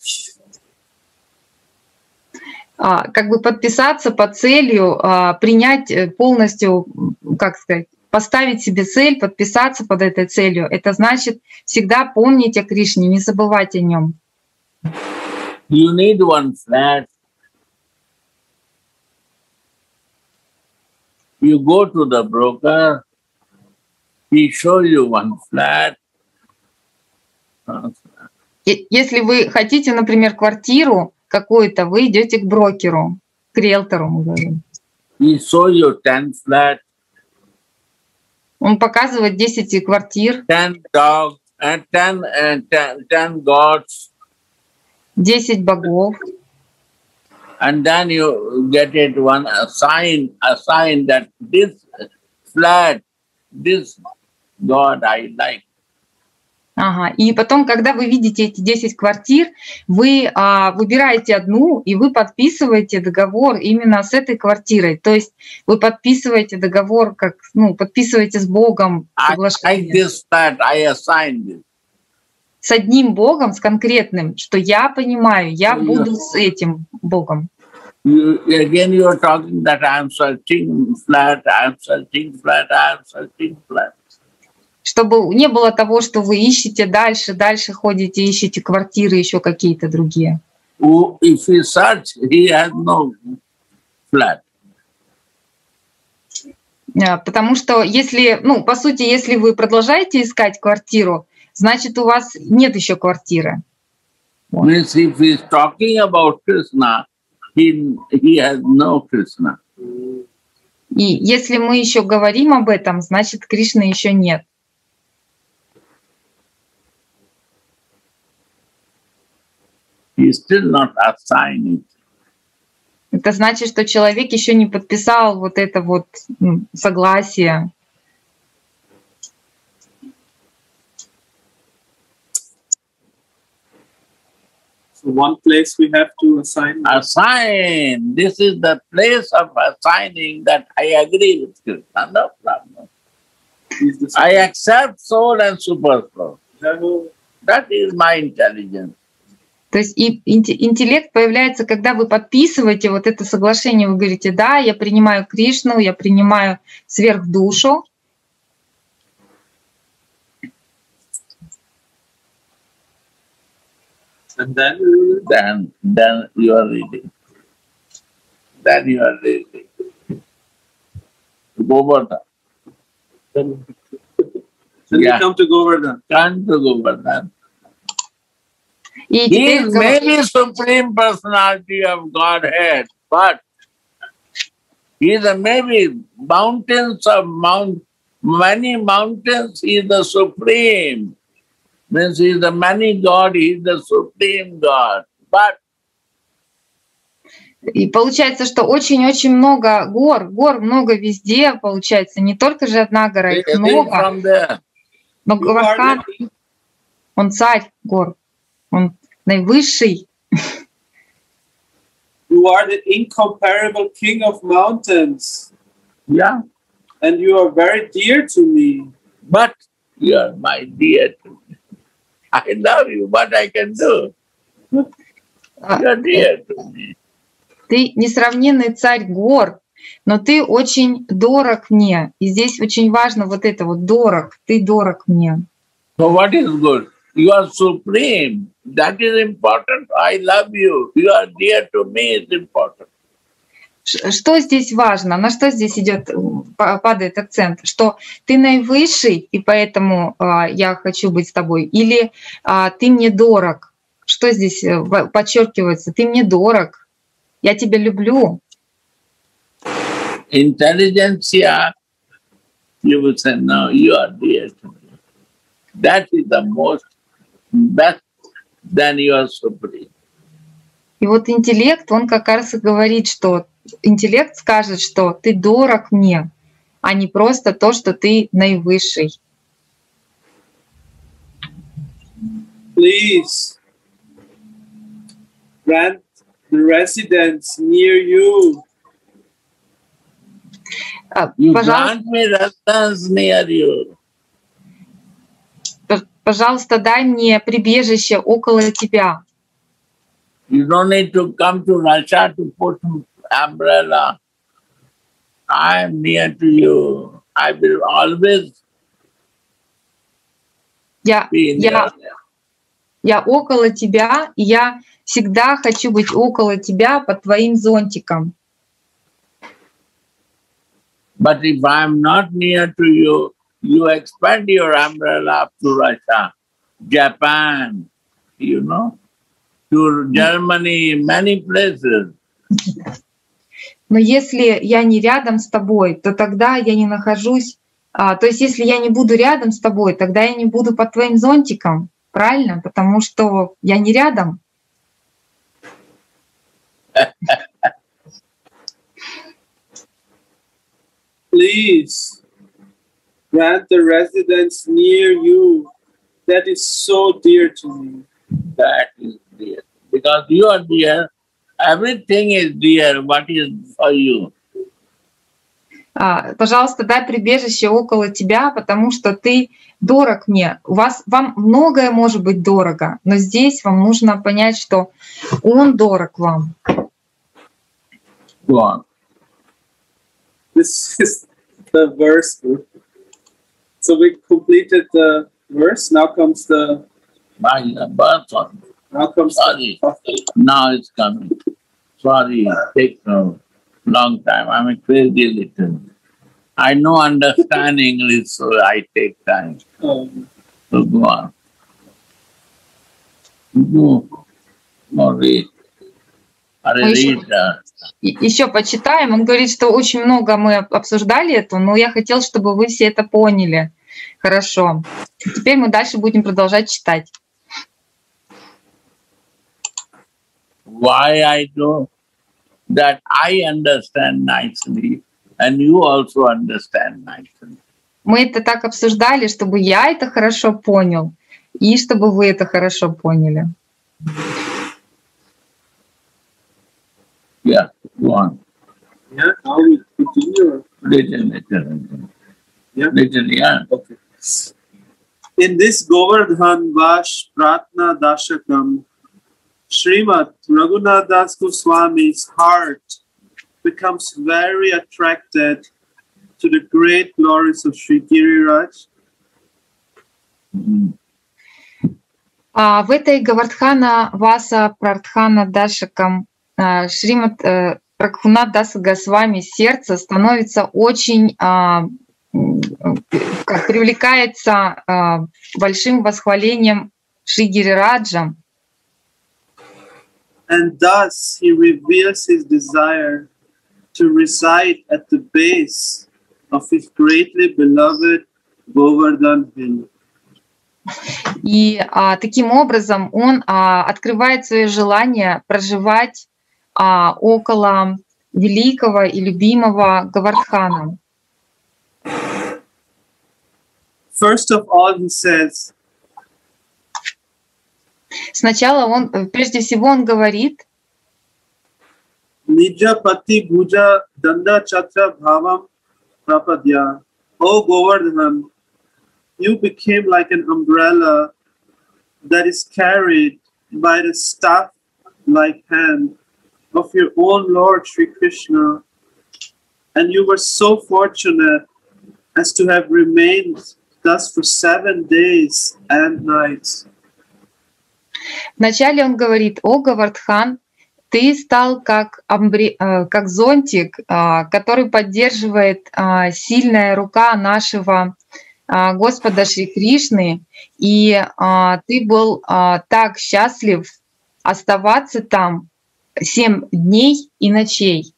Как бы подписаться по целью, принять полностью, как сказать, поставить себе цель, подписаться под этой целью. Это значит всегда помнить о Кришне, не забывать о нем. You need one flat. You go to the broker, he show you one flat. Если вы хотите, например, квартиру какую-то, вы идете к брокеру, к риэлтору, мы говорим. He show you 10 flat, Он показывает 10 квартир, 10 dogs, and 10 gods. 10 богов. And then you get it a sign that this flat, this God I like. Ага. И потом, когда вы видите эти 10 квартир, вы выбираете одну, и вы подписываете договор именно с этой квартирой. То есть вы подписываете договор, как, подписываете с Богом соглашение. I like this flat, I assign this. С одним Богом, с конкретным, что я понимаю, я буду с этим Богом. Again you are talking that I am searching flat, I am searching flat, I am searching flat. Чтобы не было того, что вы ищете дальше ходите, ищете квартиры, еще какие-то другие. If he search, he has no flat. Потому что если, по сути, если вы продолжаете искать квартиру, значит, у вас нет еще квартиры. Means if he is talking about Krishna, he has no Krishna. И если мы еще говорим об этом, значит, Кришны еще нет. He is still not assigned it. Это значит, что человек еще не подписал вот это вот согласие. So one place we have to assign. Assign. This is the place of assigning that I agree with Krishna. No problem. I accept soul and super soul. That is my intelligence. То есть и интеллект появляется, когда вы подписываете вот это соглашение, вы говорите, да, я принимаю Кришну, я принимаю сверхдушу. And then you are reading. Then you are reading. Govardhan. Then you come to Govardhan. Come to Govardhan. И he is maybe Supreme Personality of Godhead, but he is maybe many mountains, he is the Supreme. Means he is the many God, he is the Supreme God. But и получается, что очень-очень много гор много везде, получается, не только же одна гора, их много. Но Гавархан, он царь гор, он наивысший. You are the incomparable king of mountains. Yeah. And you are very dear to me. But you are my dear to me. I love you, what I can do. You are dear to me. Ты несравненный царь гор, но ты очень дорог мне. И здесь очень важно вот это вот дорог, ты дорог мне. So what is good? You are supreme. That is important. I love you. You are dear to me is important. Что здесь важно? На что здесь падает акцент? Что ты наивысший, и поэтому я хочу быть с тобой? Или ты мне дорог? Что здесь подчеркивается? Ты мне дорог. Я тебя люблю. Intelligentsia, you will say, no, you are dear to me. That is the most best, then you are supreme. И вот интеллект, он как раз и говорит, что интеллект скажет, что ты дорог мне, а не просто то, что ты наивысший. Please grant the residents near you. Пожалуйста, дай мне прибежище около тебя. You don't need to come to Russia to put umbrella. I am near to you. I will always be near. Я около тебя, и я всегда хочу быть около тебя под твоим зонтиком. But if I am not near to you, you expand your umbrella up to Russia, Japan, to Germany, many places. Но если я не рядом с тобой, то тогда я не нахожусь. То есть если я не буду рядом с тобой, тогда я не буду под твоим зонтиком. Правильно? Потому что я не рядом. Please grant the residence near you. That is so dear to me. That is dear. Because you are dear, everything is dear. What is for you? Пожалуйста, дай прибежище около тебя, потому что ты дорог мне. Вам многое может быть дорого, но здесь вам нужно понять, что Он дорог вам. Go on. This is the verse. So we completed the verse. Now comes the. Birth on. Now comes. Sorry. Now it's coming. Sorry, it takes a long time. I'm a crazy little. I know understand English, so I take time. So go on. Go. Read. Еще почитаем. Он говорит, что очень много мы обсуждали это, но я хотел, чтобы вы все это поняли. Хорошо. Теперь мы дальше будем продолжать читать. Why I do that I understand nicely and you also understand nicely. Мы это так обсуждали, чтобы я это хорошо понял и чтобы вы это хорошо поняли. Yeah, go on. Yeah, now we continue. Little. Yeah. Little, yeah. Okay. In this Govardhan Vash Pratna Dashakam, Srimad Raghunath Das Goswami's heart becomes very attracted to the great glories of Sri Giriraj. В этой Гавардхана Васа Пратхана Дашакам Шримад Рагхунат Даса Госвами сердце становится очень, привлекается большим восхвалением Шри Гирираджа. And thus he reveals his desire to reside at the base of his greatly beloved Govardhan hill. И таким образом он открывает свое желание проживать около великого и любимого Гавардхана. First of all, he says, Сначала прежде всего он говорит, Nija pati bhuja danda chatra bhavam prapadya. O Govardhan, you became like an umbrella that is carried by the staff-like hand of your own Lord Sri Krishna, and you were so fortunate as to have remained thus for 7 days and nights. Вначале он говорит: «О, Гавардхан, ты стал как зонтик, который поддерживает сильная рука нашего Господа Шри Кришны, и ты был так счастлив оставаться там 7 дней и ночей».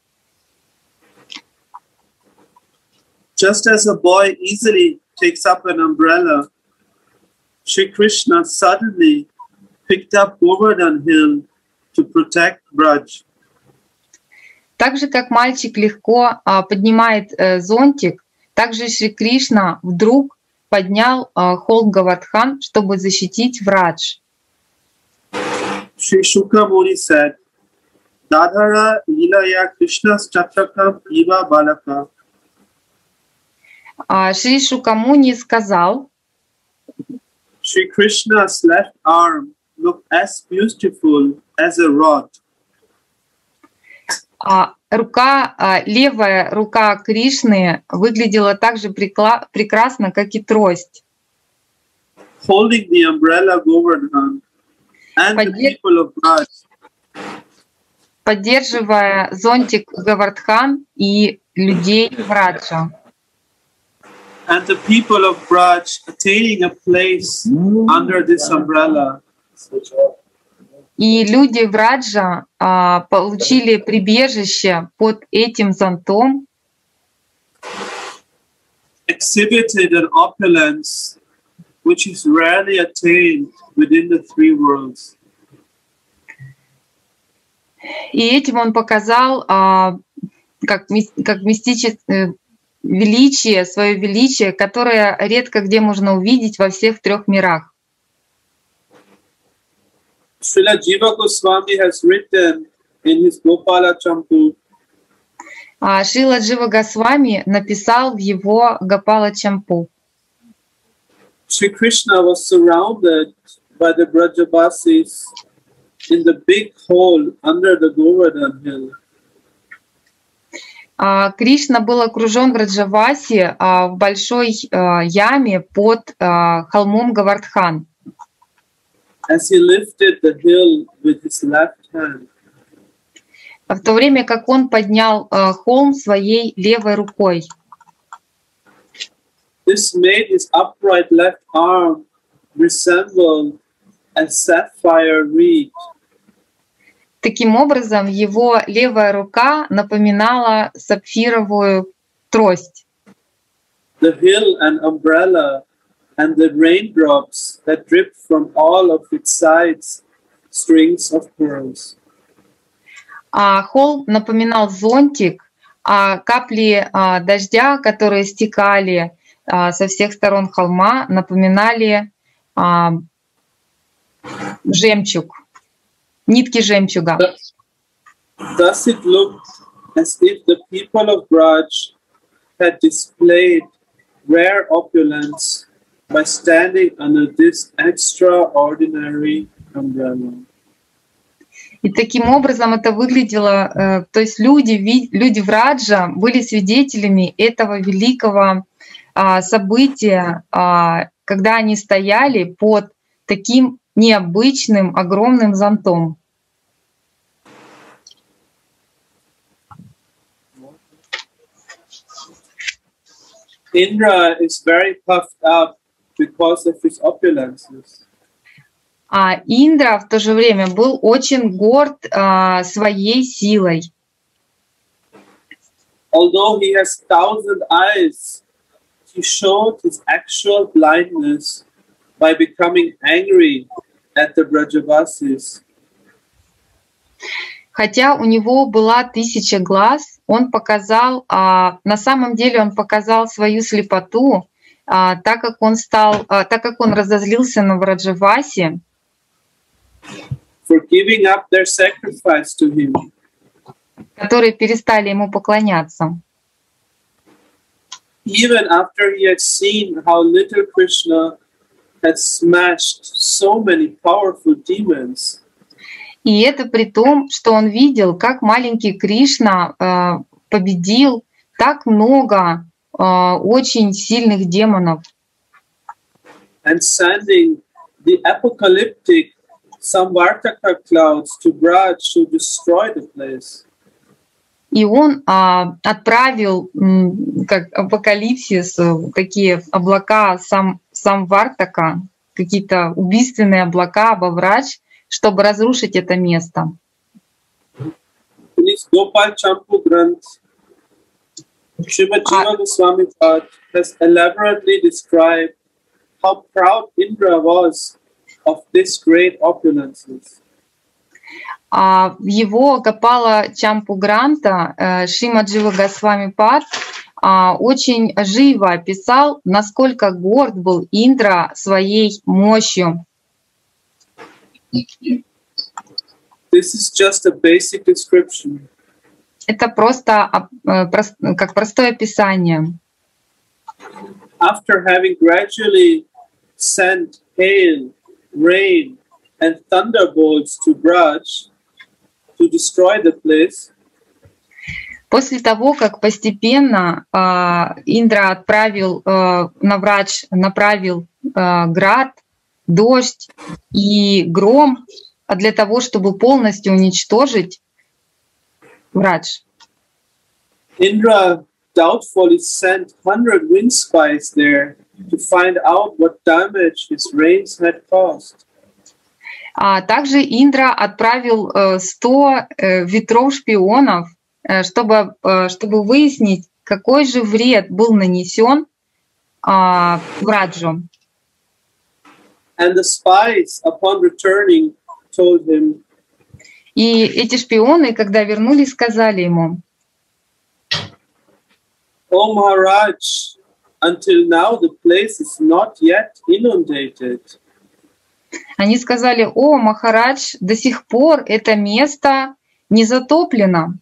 Just as a boy easily takes up an umbrella, Shri Krishna suddenly picked up Govardhan Hill to protect Braj. Так же, как мальчик легко поднимает зонтик, также Шри Кришна вдруг поднял холм Гавардхан, чтобы защитить Брадж. Shri Shukra Muni said, Dadhara Lilaya Krishna's Chatrakam Iva Balaka. Шри Шукамуни сказал, Shri Krishna's left arm looked as beautiful as a rod. Левая рука Кришны выглядела так же прекрасно, как и трость. Holding the umbrella Govardhan and the people of Braj. Поддерживая зонтик Гавардхан и людей Браджа. And the people of Braj attaining a place under this umbrella. И люди Браджа получили прибежище под этим зонтом. Exhibited an opulence which is rarely attained within the 3 worlds. И этим он показал как величие, свое величие, которое редко где можно увидеть во всех трех мирах. Srila Jiva Goswami has written in his Gopala Champu, Шрила Джива Госвами написал в его Гопала Чампу. Sri Krishna was surrounded by the Brajavasis in the big hole under the Govardhan hill. Кришна был окружен в Раджавасе в большой яме под холмом Гавардхан. As he lifted the hill with his left hand, В то время как он поднял холм своей левой рукой. this made his upright left arm resemble a sapphire reed. Таким образом, его левая рука напоминала сапфировую трость. The hill and umbrella and the raindrops that dripped from all of its sides, strings of pearls. А холм напоминал зонтик, а капли дождя, которые стекали со всех сторон холма, напоминали жемчуг, нитки жемчуга. Thus it looked as if the people of Braj had displayed rare opulence by standing under this extraordinary umbrella. И таким образом это выглядело, то есть люди в Раджа были свидетелями этого великого события, когда они стояли под таким необычным огромным зонтом. Indra is very puffed up because of his opulences. А Индра в то же время был очень горд своей силой. Although he has 1,000 eyes, he showed his actual blindness by becoming angry at the Brajavasis. Хотя у него была 1000 глаз, он показал, на самом деле он показал свою слепоту, так как он разозлился на Враджавасе, for giving up their sacrifice to him. которые перестали ему поклоняться. Even after he had seen how little Krishna had smashed so many powerful demons. И это при том, что он видел, как маленький Кришна победил так много очень сильных демонов. And sending the apocalyptic Samvartaka clouds to Braj to destroy the place. И он отправил, как апокалипсис, такие облака Самвартака, какие-то убийственные облака во Врадж, чтобы разрушить это место. In his Gopal Champu Granth, Srimad Jiva Goswami has elaborately described how proud Indra was of this great opulences. В его Гопала Чампу Гранта Шримад Джива Госвами Пад очень живо описал, насколько горд был Индра своей мощью. This is just a basic description. Это просто как простое описание. After having gradually sent hail, rain, and thunderbolts to Braj to destroy the place, после того, как постепенно Индра отправил на Врадж, направил град, дождь и гром для того, чтобы полностью уничтожить Врадж. Indra doubtfully sent 100 wind spies there to find out what damage his rains had caused. Также Индра отправил 100 ветров-шпионов, чтобы выяснить, какой же вред был нанесен Враджу. And the spies, upon returning, told him, И эти шпионы, когда вернулись, сказали ему: "Oh Maharaj, until now the place is not yet inundated." Они сказали: «О, Махарадж, до сих пор это место не затоплено».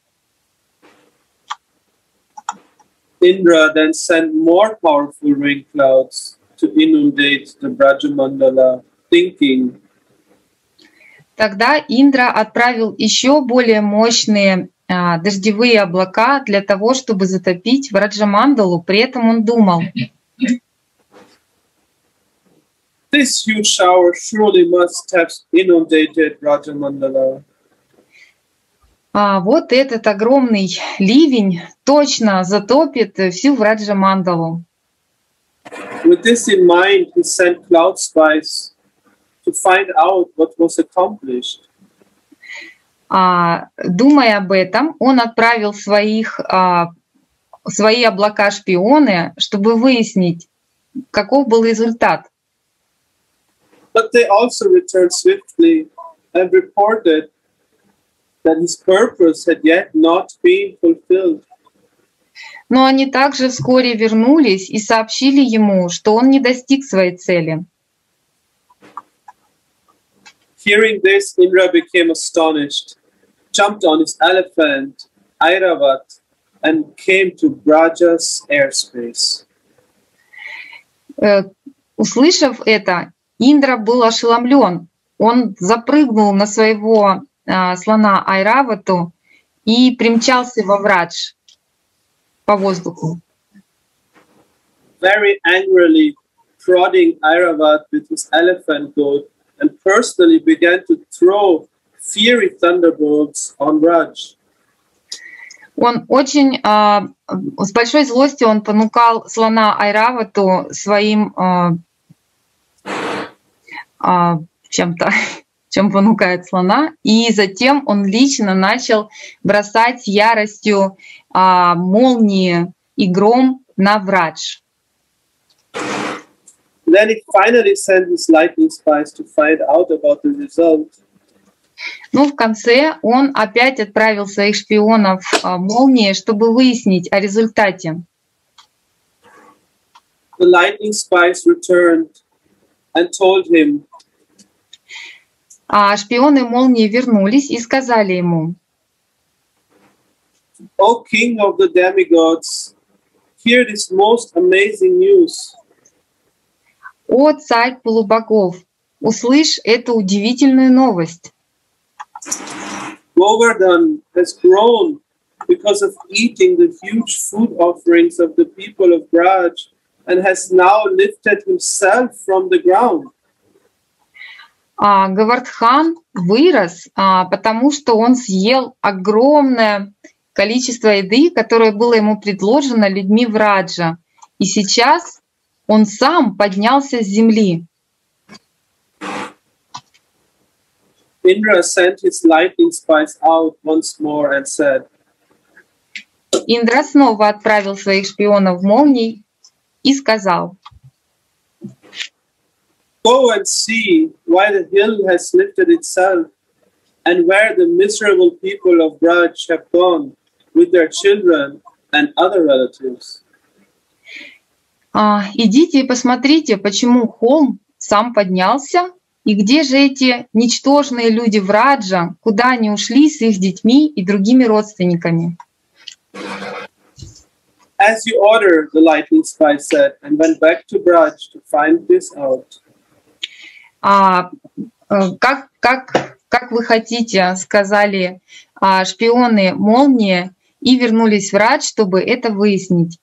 Indra then sent more powerful rain clouds to inundate the Brajamandala, thinking, Тогда Индра отправил еще более мощные дождевые облака для того, чтобы затопить Враджамандалу. При этом он думал: this huge shower surely must have inundated Brajamandala. вот этот огромный ливень точно затопит всю Враджамандалу. With this in mind, he sent cloud spies to find out what was accomplished. Думая об этом, он отправил свои облака-шпионы, чтобы выяснить, каков был результат. But they also returned swiftly and reported that his purpose had yet not been fulfilled. Но они также вскоре вернулись и сообщили ему, что он не достиг своей цели. Hearing this, Indra became astonished, jumped on his elephant, Airavat, and came to Braja's airspace. Услышав это, Индра был ошеломлен. Он запрыгнул на своего слона Айравату и примчался во Врадж по воздуху. Very angrily prodding Airavat with his elephant goad, and personally began to throw fiery thunderbolts on Braj. Он очень с большой злостью он понукал слона Айравату своим чем-то, чем понукает слона, и затем он лично начал бросать яростью молнии и гром на Врадж. Then he finally sent his lightning spies to find out about the result. Ну, в конце он опять отправил своих шпионов молнии, чтобы выяснить о результате. The lightning spies returned and told him, шпионы молнии вернулись и сказали ему: "O king of the demigods, hear this most amazing news. «О, царь полубогов, услышь эту удивительную новость. Govardhan has grown because of eating the huge food offerings of the people of Braj and has now lifted himself from the ground." Говардхан вырос, потому что он съел огромное количество еды, которое было ему предложено людьми Враджа. И сейчас он сам поднялся с земли. Indra sent his lightning spies out once more and said, Индра снова отправил своих шпионов молний и сказал: "Go and see why the hill has lifted itself and where the miserable people of Braj have gone with their children and other relatives." Идите и посмотрите, почему холм сам поднялся, и где же эти ничтожные люди Враджа, куда они ушли с их детьми и другими родственниками. "As you order," the lightning spy said, and went back to Braj to find this out. Как вы хотите, сказали шпионы молнии и вернулись в Врадж, чтобы это выяснить.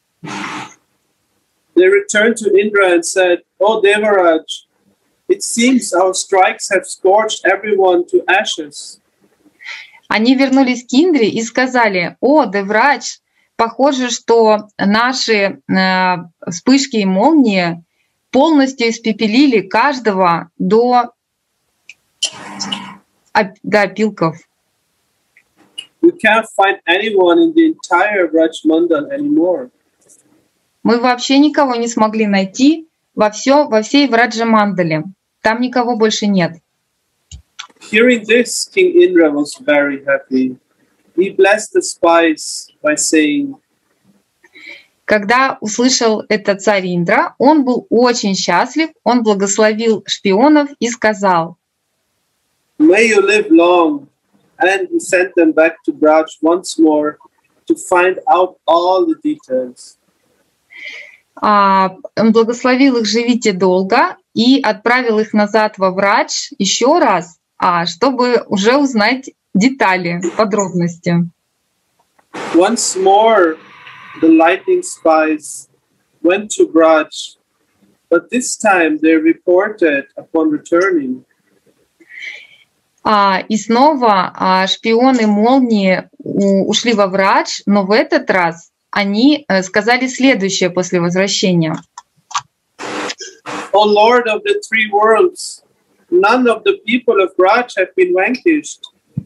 They returned to Indra and said, "O Devaraj, it seems our strikes have scorched everyone to ashes." Они вернулись к Индре и сказали: «О, Деврадж, похоже, что наши вспышки и молнии полностью испепелили каждого до опилков. We can't find anyone in the entire Brajmandal anymore. Мы вообще никого не смогли найти во всей Враджамандале. Там никого больше нет. Hearing this, King Indra was very happy. He blessed the spies by saying, Когда услышал это царь Индра, он был очень счастлив, он благословил шпионов и сказал: "May you live long," and he sent them back to Braj once more to find out all the details. Он благословил их: живите долго, и отправил их назад во Брадж еще раз, чтобы уже узнать детали, подробности. Once more, the lightning spies went to Braj, but this time they reported upon returning. И снова шпионы молнии ушли во Брадж, но в этот раз они сказали следующее после возвращения. O Lord of the three worlds, none of the people of Braj have been vanquished.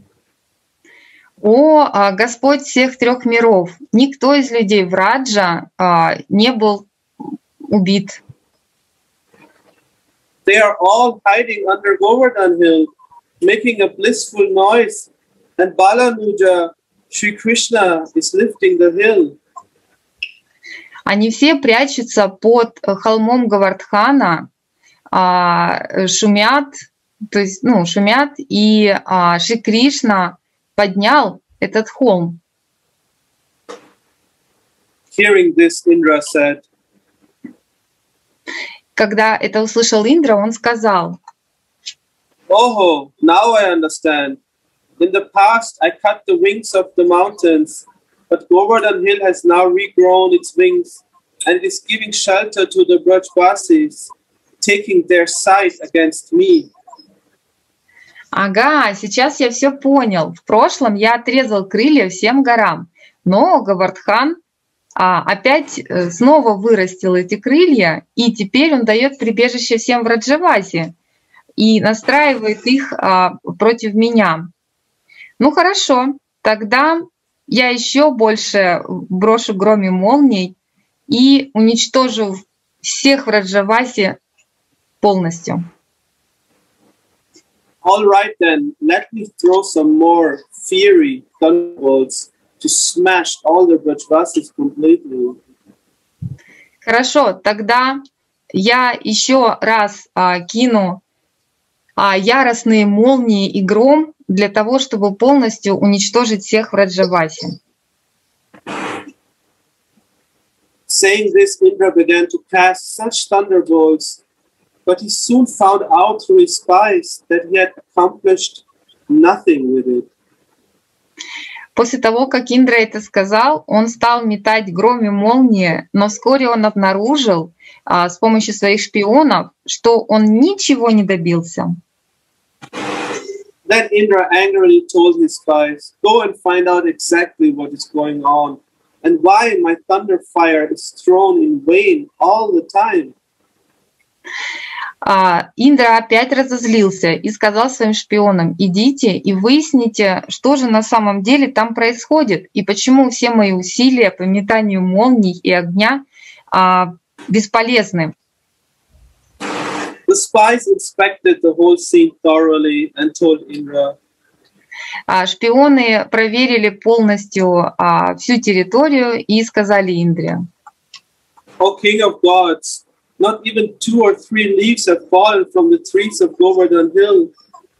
О, Господь всех трех миров, никто из людей Браджа не был убит. They are all hiding under Govardhan Hill, making a blissful noise, and Balanuja, Sri Krishna, is lifting the hill. Они все прячутся под холмом Говардхана, шумят, шумят, и Шри Кришна поднял этот холм. Hearing this, Indra said, Когда это услышал Индра, он сказал: "Oh, now I understand. In the past, I cut the wings of the mountains, but Govardhan Hill has now regrown its wings, and it is giving shelter to the Brajvasis, taking their side against me." Ага, сейчас я все понял. В прошлом я отрезал крылья всем горам, но Говардхан опять снова вырастил эти крылья, и теперь он дает прибежище всем Враджаваси и настраивает их против меня. Ну хорошо, тогда я еще больше брошу гром и молний и уничтожу всех Враджаваси полностью. All right then, let me throw some more fiery thunderbolts to smash all the Brajvasis completely. Хорошо, тогда я еще раз кину яростные молнии и гром для того, чтобы полностью уничтожить всех Враджаваси. Saying this, Indra began to cast such thunderbolts, but he soon found out through his spies that he had accomplished nothing with it. После того, как Индра это сказал, он стал метать гром и молнии, но вскоре он обнаружил с помощью своих шпионов, что он ничего не добился. Then Indra angrily told his spies, "Go and find out exactly what is going on, and why my thunder fire is thrown in vain all the time." Индра опять разозлился и сказал своим шпионам: идите и выясните, что же на самом деле там происходит, и почему все мои усилия по метанию молний и огня бесполезны. The spies inspected the whole scene thoroughly and told Indra, Шпионы проверили полностью всю территорию и сказали Индре: "O King of Gods, not even 2 or 3 leaves have fallen from the trees of Govardhan Hill."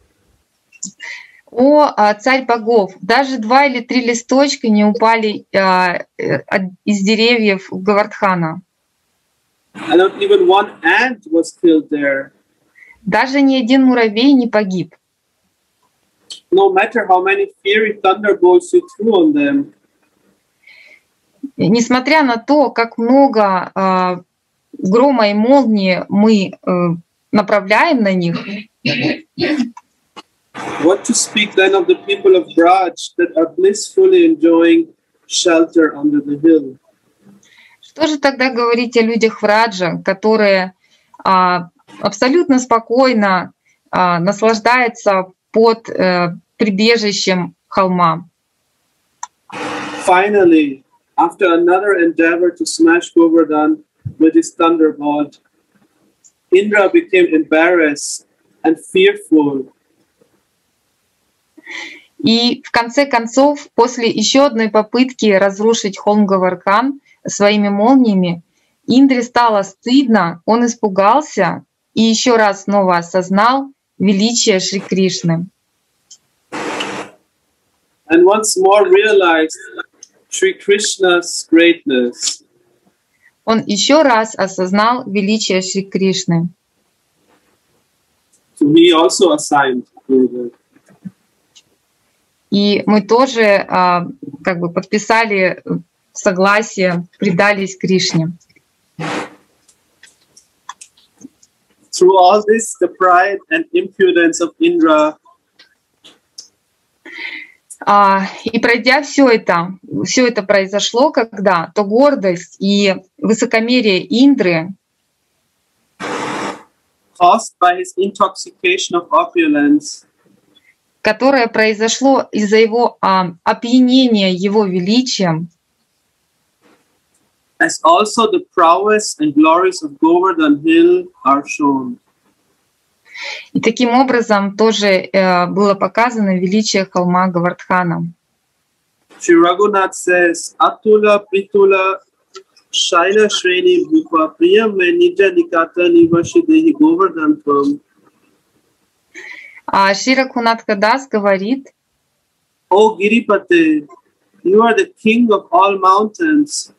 О, царь богов, даже 2 или 3 листочка не упали из деревьев Говардхана. And not even one ant was killed there. Даже ни один муравей не погиб. No matter how many fiery thunderbolts you threw on them. Несмотря на то, как много грома и молнии мы направляем на них, What to speak then of the people of Braj that are blissfully enjoying shelter under the hill? что же тогда говорить о людях Враджа, которые абсолютно спокойно наслаждаются под прибежищем холма? Finally, after another endeavor to smash Govardhan with his thunderbolt, Indra became embarrassed and fearful. И в конце концов, после еще одной попытки разрушить холм Говардхан своими молниями, Индре стало стыдно, он испугался и еще раз снова осознал величие Шри Кришны. And once more realized Shri Krishna's greatness. Он еще раз осознал величие Шри Кришны. So he also assigned Gurudev. И мы тоже как бы подписали согласие, предались Кришне. Through all this, the pride and impudence of Indra, И пройдя все это произошло, когда то гордость и высокомерие Индры, caused by his intoxication of opulence, которое произошло из-за его опьянения его величием, as also the prowess and glories of Govardhan Hill are shown. и таким образом тоже было показано величие холма Говардхана. Shri Raghunath says, Atula Pritula Shaila Shreni Bhupa Priyam me Nija Nikata Nivashidehi Govardhan Tvam. Шри Рагхунатха Дас говорит: O Giripate, you are the king of all mountains.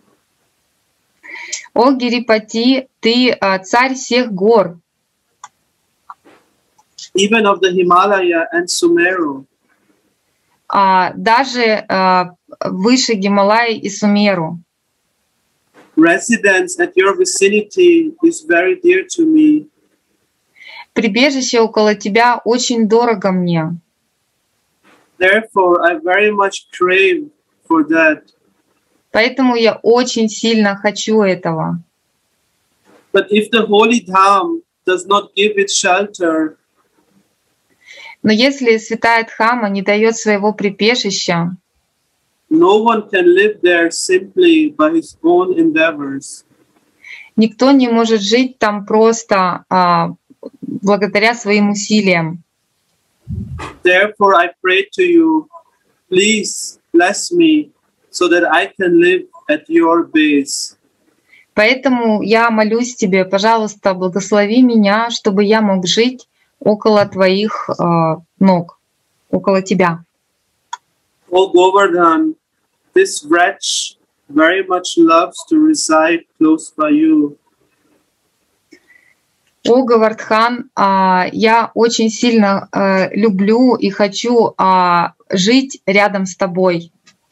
«О Гирипати, ты царь всех гор, Even of the Himalaya and Sumeru. даже выше Гималаи и Сумеру. Residence at your vicinity is very dear to me. Прибежище около тебя очень дорого мне. Therefore, I very much crave for that. Поэтому я очень сильно хочу этого. But if the holy dham does not give it shelter, Но если святая Дхамма не дает своего прибежища, no one can live there simply by his own endeavors. никто не может жить там просто благодаря своим усилиям. Therefore, I pray to you, please bless me so that I can live at your base. Поэтому я молюсь тебе, пожалуйста, благослови меня, чтобы я мог жить около твоих ног, около тебя. O Govardhan, this wretch very much loves to reside close by you. О Говардхан, я очень сильно люблю и хочу жить рядом с тобой.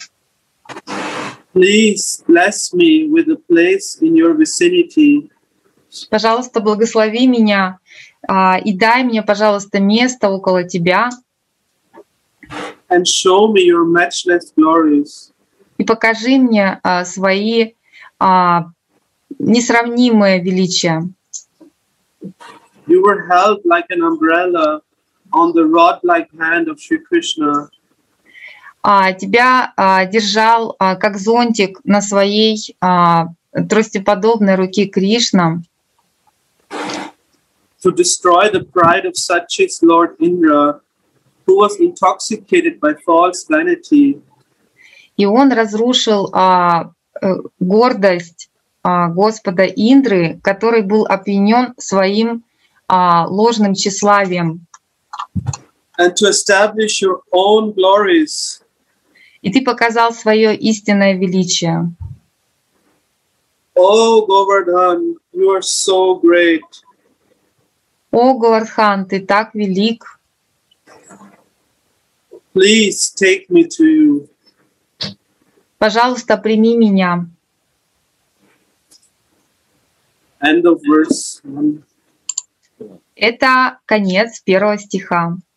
Please bless me with a place in your vicinity. Пожалуйста, благослови меня и дай мне, пожалуйста, место около тебя. And show me your matchless glories. И покажи мне свои несравнимые величия. You were held like an umbrella on the rod-like hand of Shri Krishna. Тебя держал как зонтик на своей тростеподобной руке Кришна, to destroy the pride of Sachis Lord Indra, who was intoxicated by false vanity. и он разрушил гордость Господа Индры, который был опьянен своим ложным тщеславием. And to establish your own glories. И ты показал свое истинное величие. Oh, Govardhan, you are so great. О, Говардхан, ты так велик. Please take me to you. Пожалуйста, прими меня. End of verse 1. Это конец 1 стиха.